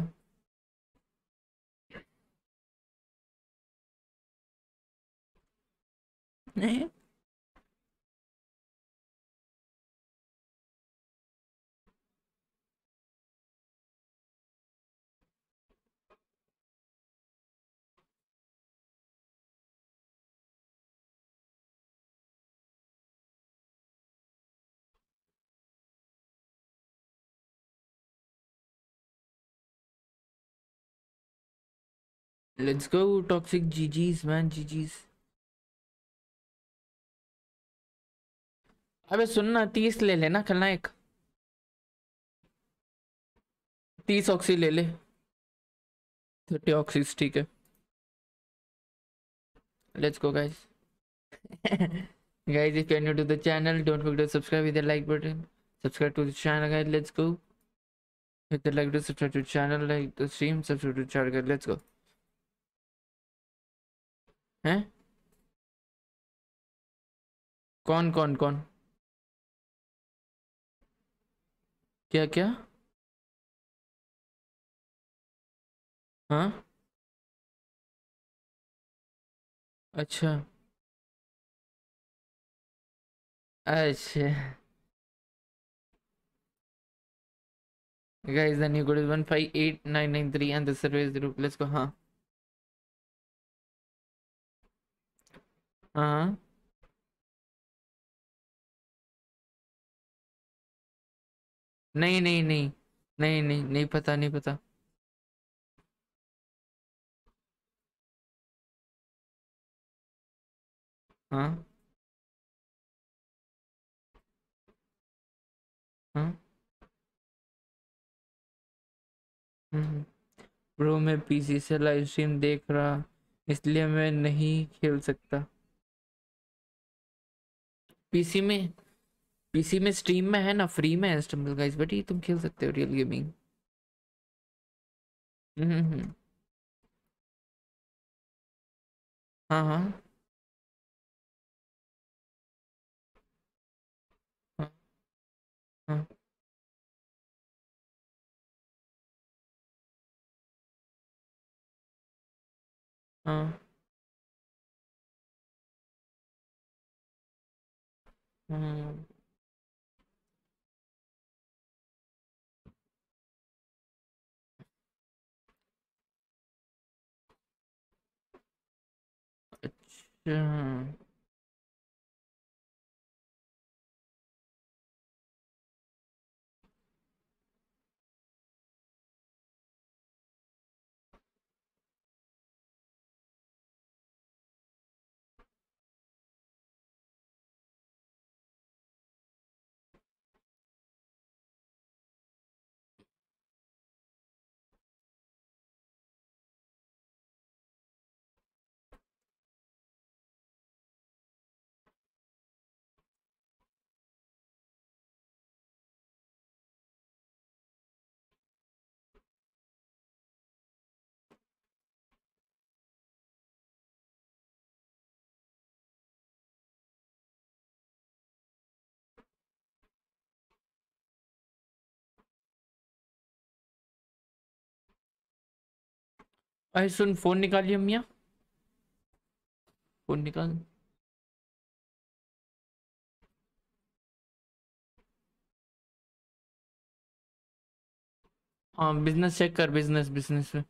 Speaker 1: Let's go toxic GGs man, GGs. अबे सुनना, 30 ले लेना खलनायक। 30 ऑक्सी ले ले। 30 ऑक्सीज, ठीक है। Let's go guys. Guys, if you're new to the channel, don't forget to subscribe with the like button. Subscribe to the channel, guys. Let's go. Hit the like button, subscribe to the channel, like the stream, subscribe to the channel, guys. Let's go. हैं? कौन कौन कौन? क्या क्या? हाँ। अच्छा। अच्छा। Guys, the new code is 158993 and the server is 0. Let's go. हाँ। हाँ। नहीं नहीं नहीं। नहीं नहीं नहीं पता, नहीं पता। हाँ। हाँ। ब्रो मैं पीसी से लाइव स्ट्रीम देख रहा, इसलिए मैं नहीं खेल सकता। पीसी में? पीसी में स्ट्रीम में है ना, फ्री में है स्टम्बल गाइस, बट ये तुम खेल सकते हो रियल गेमिंग। हम्म। हाँ हाँ। हाँ हाँ। हाँ। हाँ। अच्छा। अरे सुन, फोन निकालिए मियाँ, फोन निकाल। हाँ बिजनेस चेक कर, बिजनेस बिजनेस में।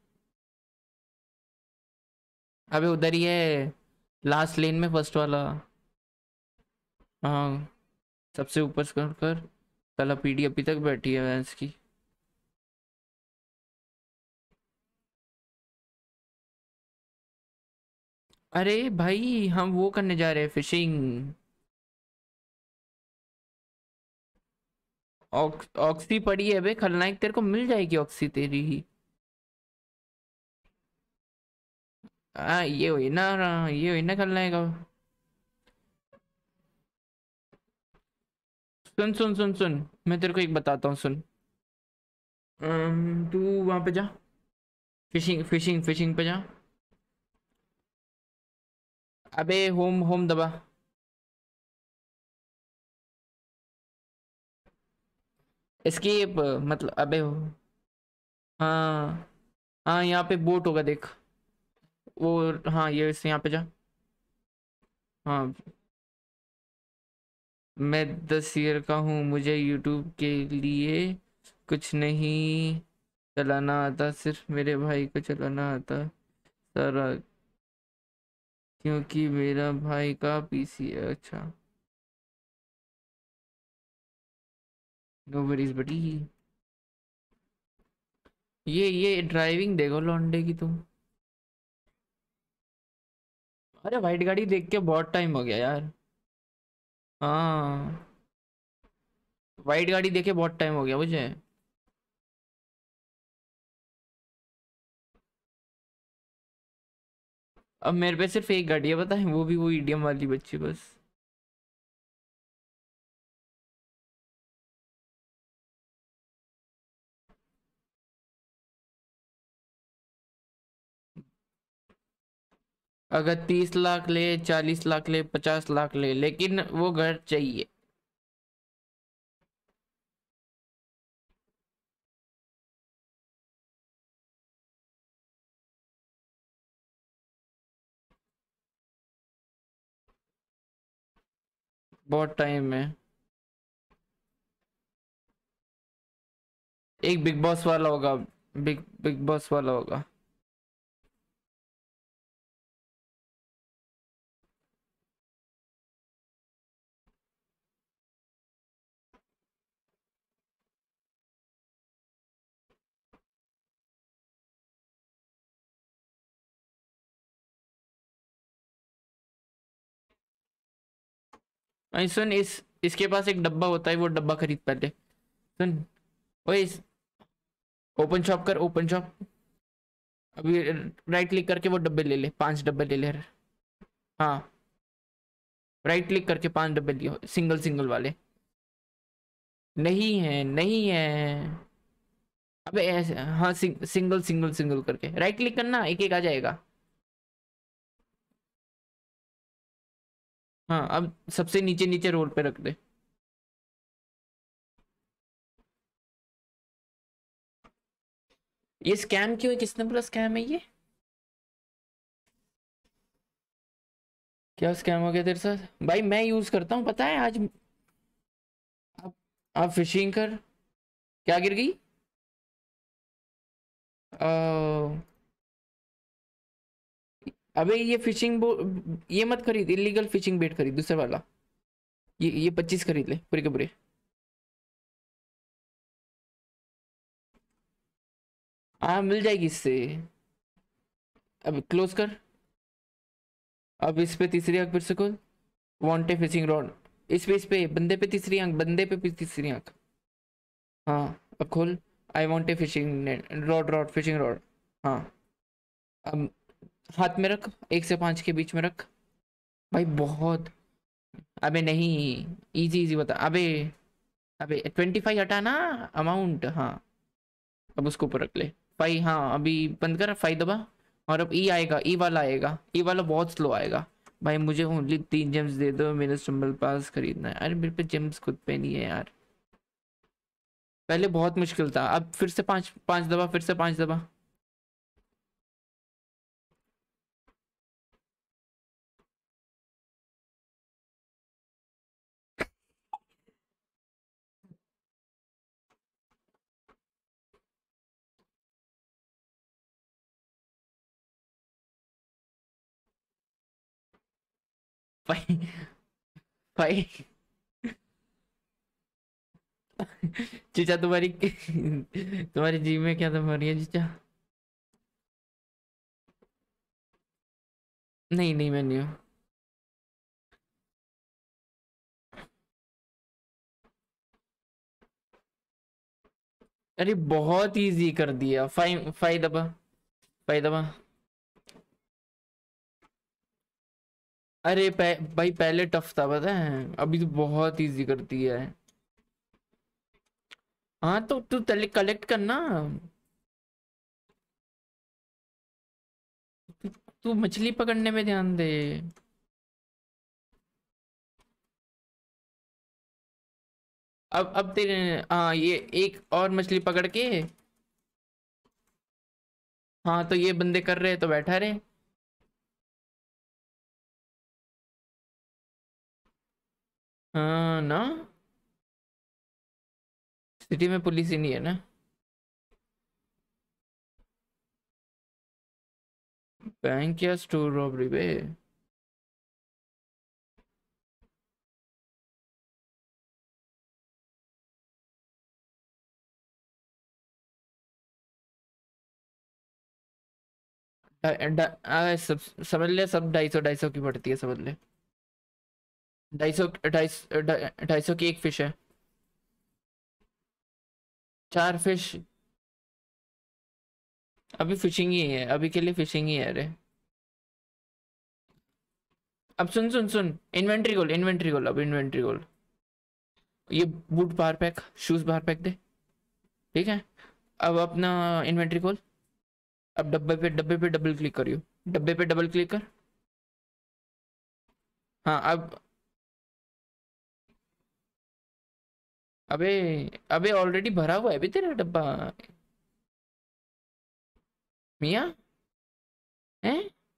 Speaker 1: अबे उधर ही है, लास्ट लेन में फर्स्ट वाला। हाँ, सबसे ऊपर स्क्रॉल कर। साला पीडी अभी तक बैठी है भैंस की। अरे भाई हम वो करने जा रहे हैं, फिशिंग। ऑक्सी पड़ी है बे, खलनायक तेरे को मिल जाएगी ऑक्सी तेरी ही। ये हुई ना, ये हुई ना खलनायक। सुन सुन सुन सुन, मैं तेरे को एक बताता हूँ, सुन। तू वहां पे जा, फिशिंग फिशिंग फिशिंग पे जा। अबे होम होम दबा। एस्केप मतलब, अबे हाँ। हाँ यहाँ पे बोट होगा देख। वो हाँ, ये इससे यहाँ पे जा। हाँ, मैं 10 ईयर का हूँ, मुझे यूट्यूब के लिए कुछ नहीं चलाना आता, सिर्फ मेरे भाई को चलाना आता सारा, क्योंकि मेरा भाई का पीसी है। अच्छा, नो वरीज बड़ी। ये ड्राइविंग देखो लौंडे की तुम। अरे वाइट गाड़ी देख के बहुत टाइम हो गया यार। हाँ, वाइट गाड़ी देखे बहुत टाइम हो गया मुझे। अब मेरे पे सिर्फ एक गाड़ी है पता है, वो भी वो ईडीएम वाली बच्ची बस। अगर 30 लाख ले, 40 लाख ले, 50 लाख ले, लेकिन वो घर चाहिए। बहुत टाइम है। एक बिग बॉस वाला होगा, बिग बिग बॉस वाला होगा। अरे सुन, इस इसके पास एक डब्बा होता है, वो डब्बा खरीद पहले। सुन, ओए ओपन शॉप कर, ओपन शॉप। अभी राइट क्लिक करके वो डब्बे ले ले, 5 डब्बे ले ले। हाँ, राइट क्लिक करके 5 डब्बे लियो, सिंगल सिंगल वाले। नहीं है, नहीं है। अबे ऐसे हाँ, सिंगल सिंगल सिंगल करके राइट क्लिक करना, एक एक आ जाएगा। हाँ, अब सबसे नीचे नीचे रोल पे रख दे। ये स्कैम क्यों है? किसने बोला स्कैम है ये? क्या स्कैम हो गया तेरे साथ भाई? मैं यूज करता हूँ पता है आज। आप आप फिशिंग कर। क्या गिर गई? अ, अबे ये ये मत खरीद, इलीगल फिशिंग बेट खरीद दूसरे वाला। ये 25 खरीद ले पूरे के पूरे। हाँ मिल जाएगी इससे। अब क्लोज कर। अब इस पे तीसरी आंख फिर से खोल। वांटे फिशिंग रॉड। इस पे बंदे पे तीसरी आंख, बंदे पे भी तीसरी आंख। हाँ अब खोल। I want a fishing net, rod rod fishing rod. हाँ, अब हाथ में रख, 1 से 5 के बीच में रख। भाई बहुत। अबे नहीं, इजी इजी बता अबे। अबे 25 हटा ना, अमाउंट। हाँ, अब उसको ऊपर रख ले। 5, हाँ अभी बंद कर, 5 दबा। और अब ई आएगा, ई वाला आएगा, ई वाला बहुत स्लो आएगा। भाई मुझे ओनली 3 जेम्स दे दो, मेरे स्टम्बल पास खरीदना है। अरे मेरे पे जेम्स खुद पे नहीं है यार। पहले बहुत मुश्किल था, अब फिर से 5 5 दबा, फिर से 5 दबा। फाइ फाइ चीचा तुम्हारी तुम्हारी जीव में क्या दम हो रही है चीचा? नहीं नहीं, मैं नहीं हूँ। अरे बहुत इजी कर दिया। फाइव फाइव दबा, फाइव दबा। अरे भाई पहले टफ था पता है, अभी तो बहुत इजी कर दिया है। हाँ तो तू कलेक्ट करना। तू मछली पकड़ने में ध्यान दे। अब तेरे, हाँ ये एक और मछली पकड़ के। हाँ तो ये बंदे कर रहे तो बैठा रहे। हाँ ना, सिटी में पुलिस ही नहीं है ना। बैंक या स्टोर रॉबरी पे। समझ ले, सब 250 की पड़ती है, समझ ले। 250, 250 की एक फिश है। 4 फिश। अभी फिशिंग ही है, अभी के लिए फिशिंग ही है। अरे अब सुन सुन सुन, इन्वेंट्री खोल, इन्वेंट्री खोल, अब इन्वेंट्री खोल। ये बूट बाहर पैक, शूज बाहर पैक दे। ठीक है, अब अपना इन्वेंट्री खोल। अब डब्बे पे डबल क्लिक करियो। डब्बे पे डबल क्लिक कर। हाँ अब। अबे, अबे ऑलरेडी भरा हुआ है अभी तेरा डब्बा। मियाँ है।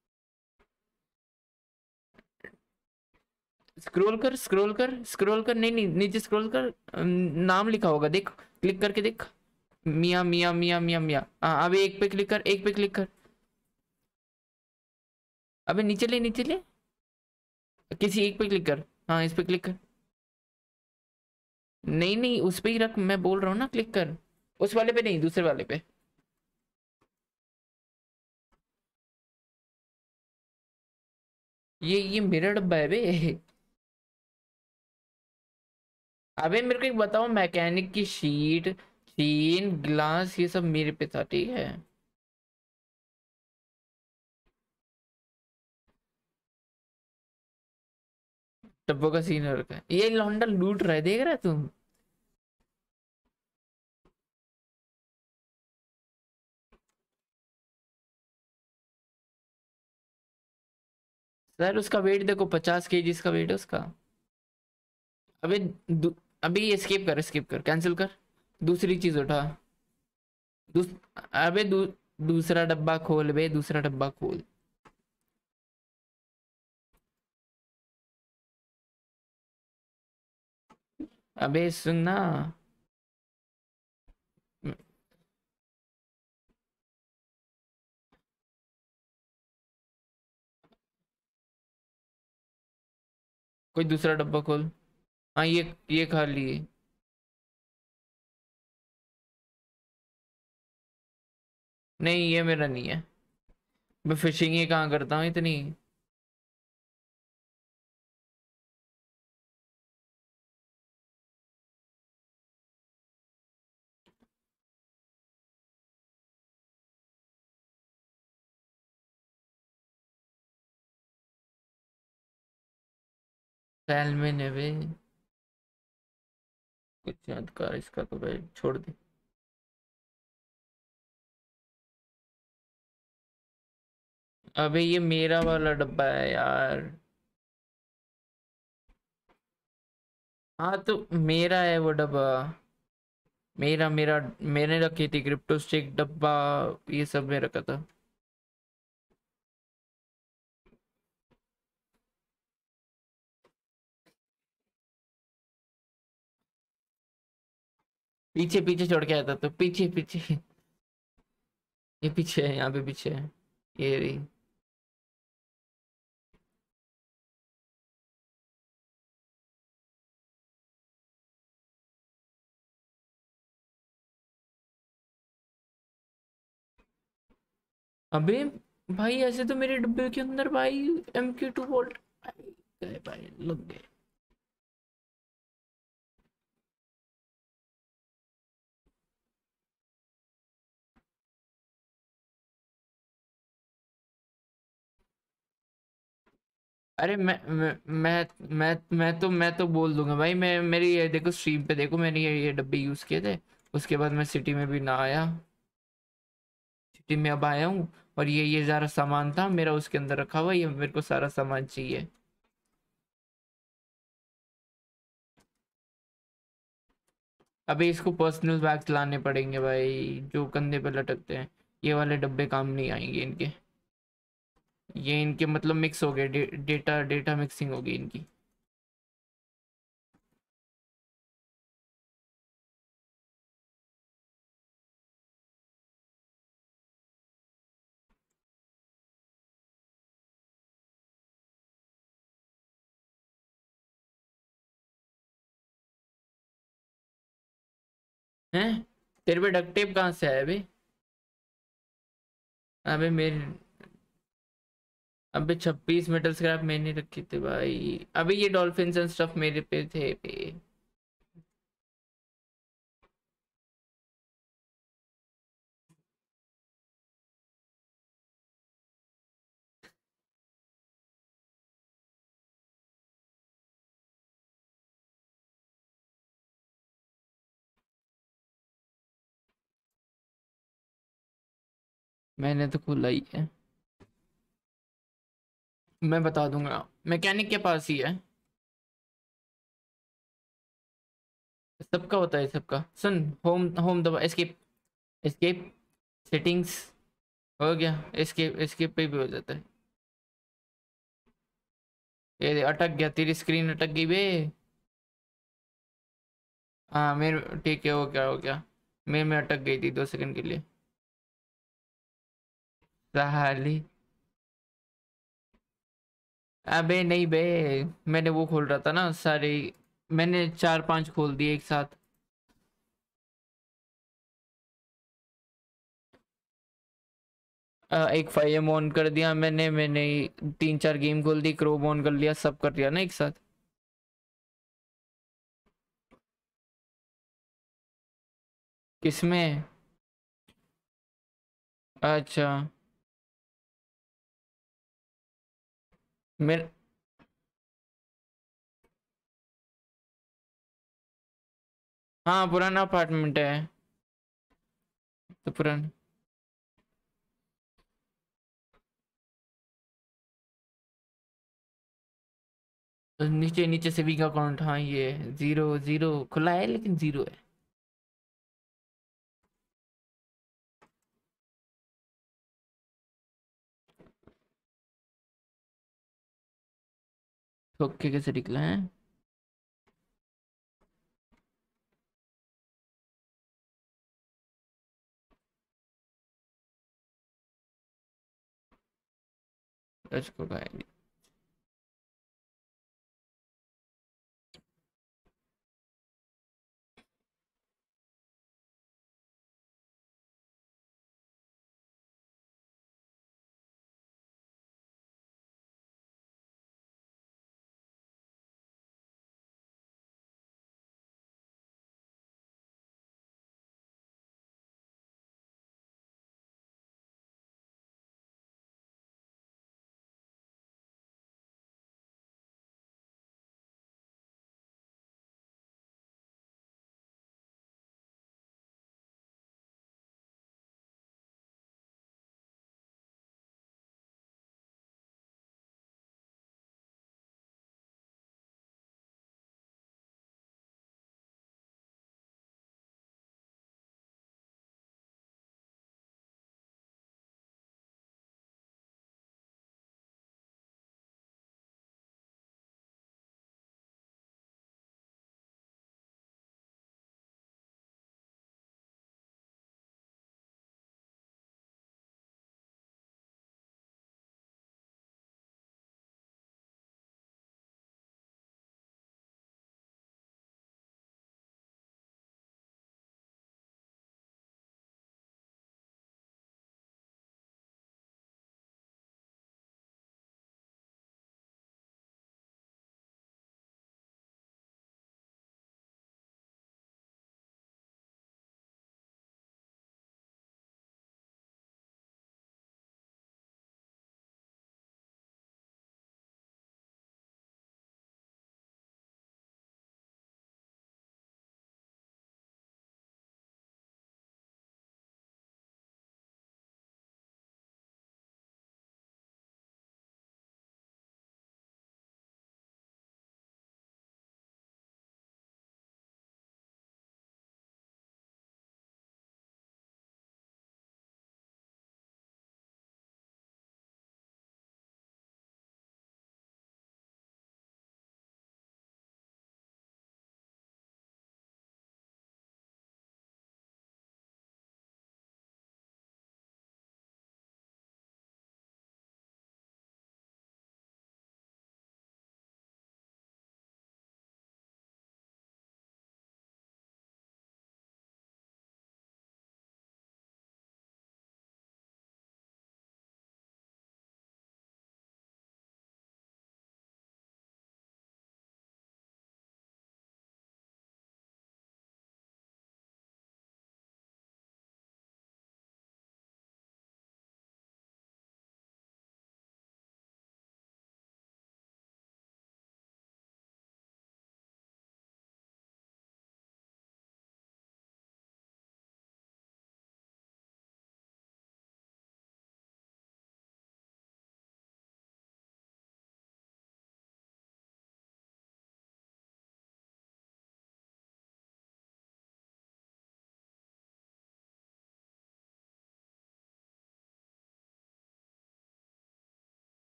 Speaker 1: स्क्रॉल कर, स्क्रॉल कर, स्क्रॉल कर, नहीं नहीं नीचे स्क्रॉल कर। नाम लिखा होगा देख, क्लिक करके देख। मियाँ मियाँ मियाँ मियाँ मियाँ, हाँ अभी एक पे क्लिक कर, एक पे क्लिक कर। अबे नीचे ले, नीचे ले, किसी एक पे क्लिक कर। हाँ इस पे क्लिक कर। नहीं नहीं उस पे ही रख, मैं बोल रहा हूँ ना क्लिक कर। उस वाले पे नहीं, दूसरे वाले पे। ये मेरा डब्बा है बे। अबे मेरे को एक बताओ, मैकेनिक की शीट, चेन, ग्लास, ये सब मेरे पे था, ठीक है। डब्बों का सीन रखा है, ये लौंडा लूट रहा है, देख रहा है तुम। सर उसका वेट देखो, 50 kg का वेट है उसका। अबे अबे ये स्किप कर, स्किप कर, कैंसिल कर। दूसरी चीज उठा। दूस, अबे दूसरा डब्बा खोल बे, दूसरा डब्बा खोल। अबे सुन ना। कोई दूसरा डब्बा खोल। हाँ ये खा लिए। नहीं ये मेरा नहीं है, मैं फिशिंग ही कहाँ करता हूँ इतनी। सैलमन है बे। कुछ याद कर इसका तो भाई छोड़ दे। अबे ये मेरा वाला डब्बा है यार। हाँ तो मेरा है वो डब्बा। मेरा मेरा मैंने रखी थी क्रिप्टो स्टिक डब्बा, ये सब में रखा था। पीछे पीछे छोड़ के आया था तो, पीछे पीछे। ये पीछे है, यहाँ पे पीछे है। ये रही। अबे भाई ऐसे तो मेरे डब्बे के अंदर भाई MK2 वोल्ट गए भाई, लग गए। अरे मैं तो बोल दूंगा भाई। मेरी ये देखो स्ट्रीम पे देखो, मैंने ये डब्बे यूज किए थे। उसके बाद मैं सिटी में भी ना आया, सिटी में अब आया हूँ। और ये सारा सामान था मेरा उसके अंदर रखा हुआ, ये मेरे को सारा सामान चाहिए। अभी इसको पर्सनल बैग्स लाने पड़ेंगे भाई, जो कंधे पे लटकते हैं। ये वाले डब्बे काम नहीं आएंगे इनके। ये इनके मतलब मिक्स हो गए, डेटा डेटा मिक्सिंग हो गई इनकी। हैं? तेरे पे डक्ट टेप कहाँ से आया अभी? अबे मेरे, अबे 26 मेटल स्क्रैप मैंने रखे थे भाई। अबे ये डॉल्फिन एंड स्टफ मेरे पे थे पे। मैंने तो खोला ही है। मैं बता दूंगा, मैकेनिक के पास ही है। सबका होता है सबका। सुन, होम होम दबा, एस्केप, एस्केप, सेटिंग्स। हो गया। एस्केप, एस्केप पे भी हो जाता है। ये अटक गया, तेरी स्क्रीन अटक गई बे। हाँ मेरे ठीक है, हो गया हो गया। मेरे में अटक गई थी 2 सेकंड के लिए। साली। अबे नहीं बे, मैंने वो खोल रहा था ना सारे। मैंने 4-5 खोल दिए एक साथ। एक फाइव ऑन कर दिया मैंने 3-4 गेम खोल दी, क्रोम ऑन कर लिया, सब कर लिया ना एक साथ। किसमें? अच्छा। मेरे, हाँ पुराना अपार्टमेंट है। तो पुराना, नीचे नीचे से वीक अकाउंट, हाँ ये 0-0 खुला है लेकिन 0 है। ओके कैसे निकला है? इसको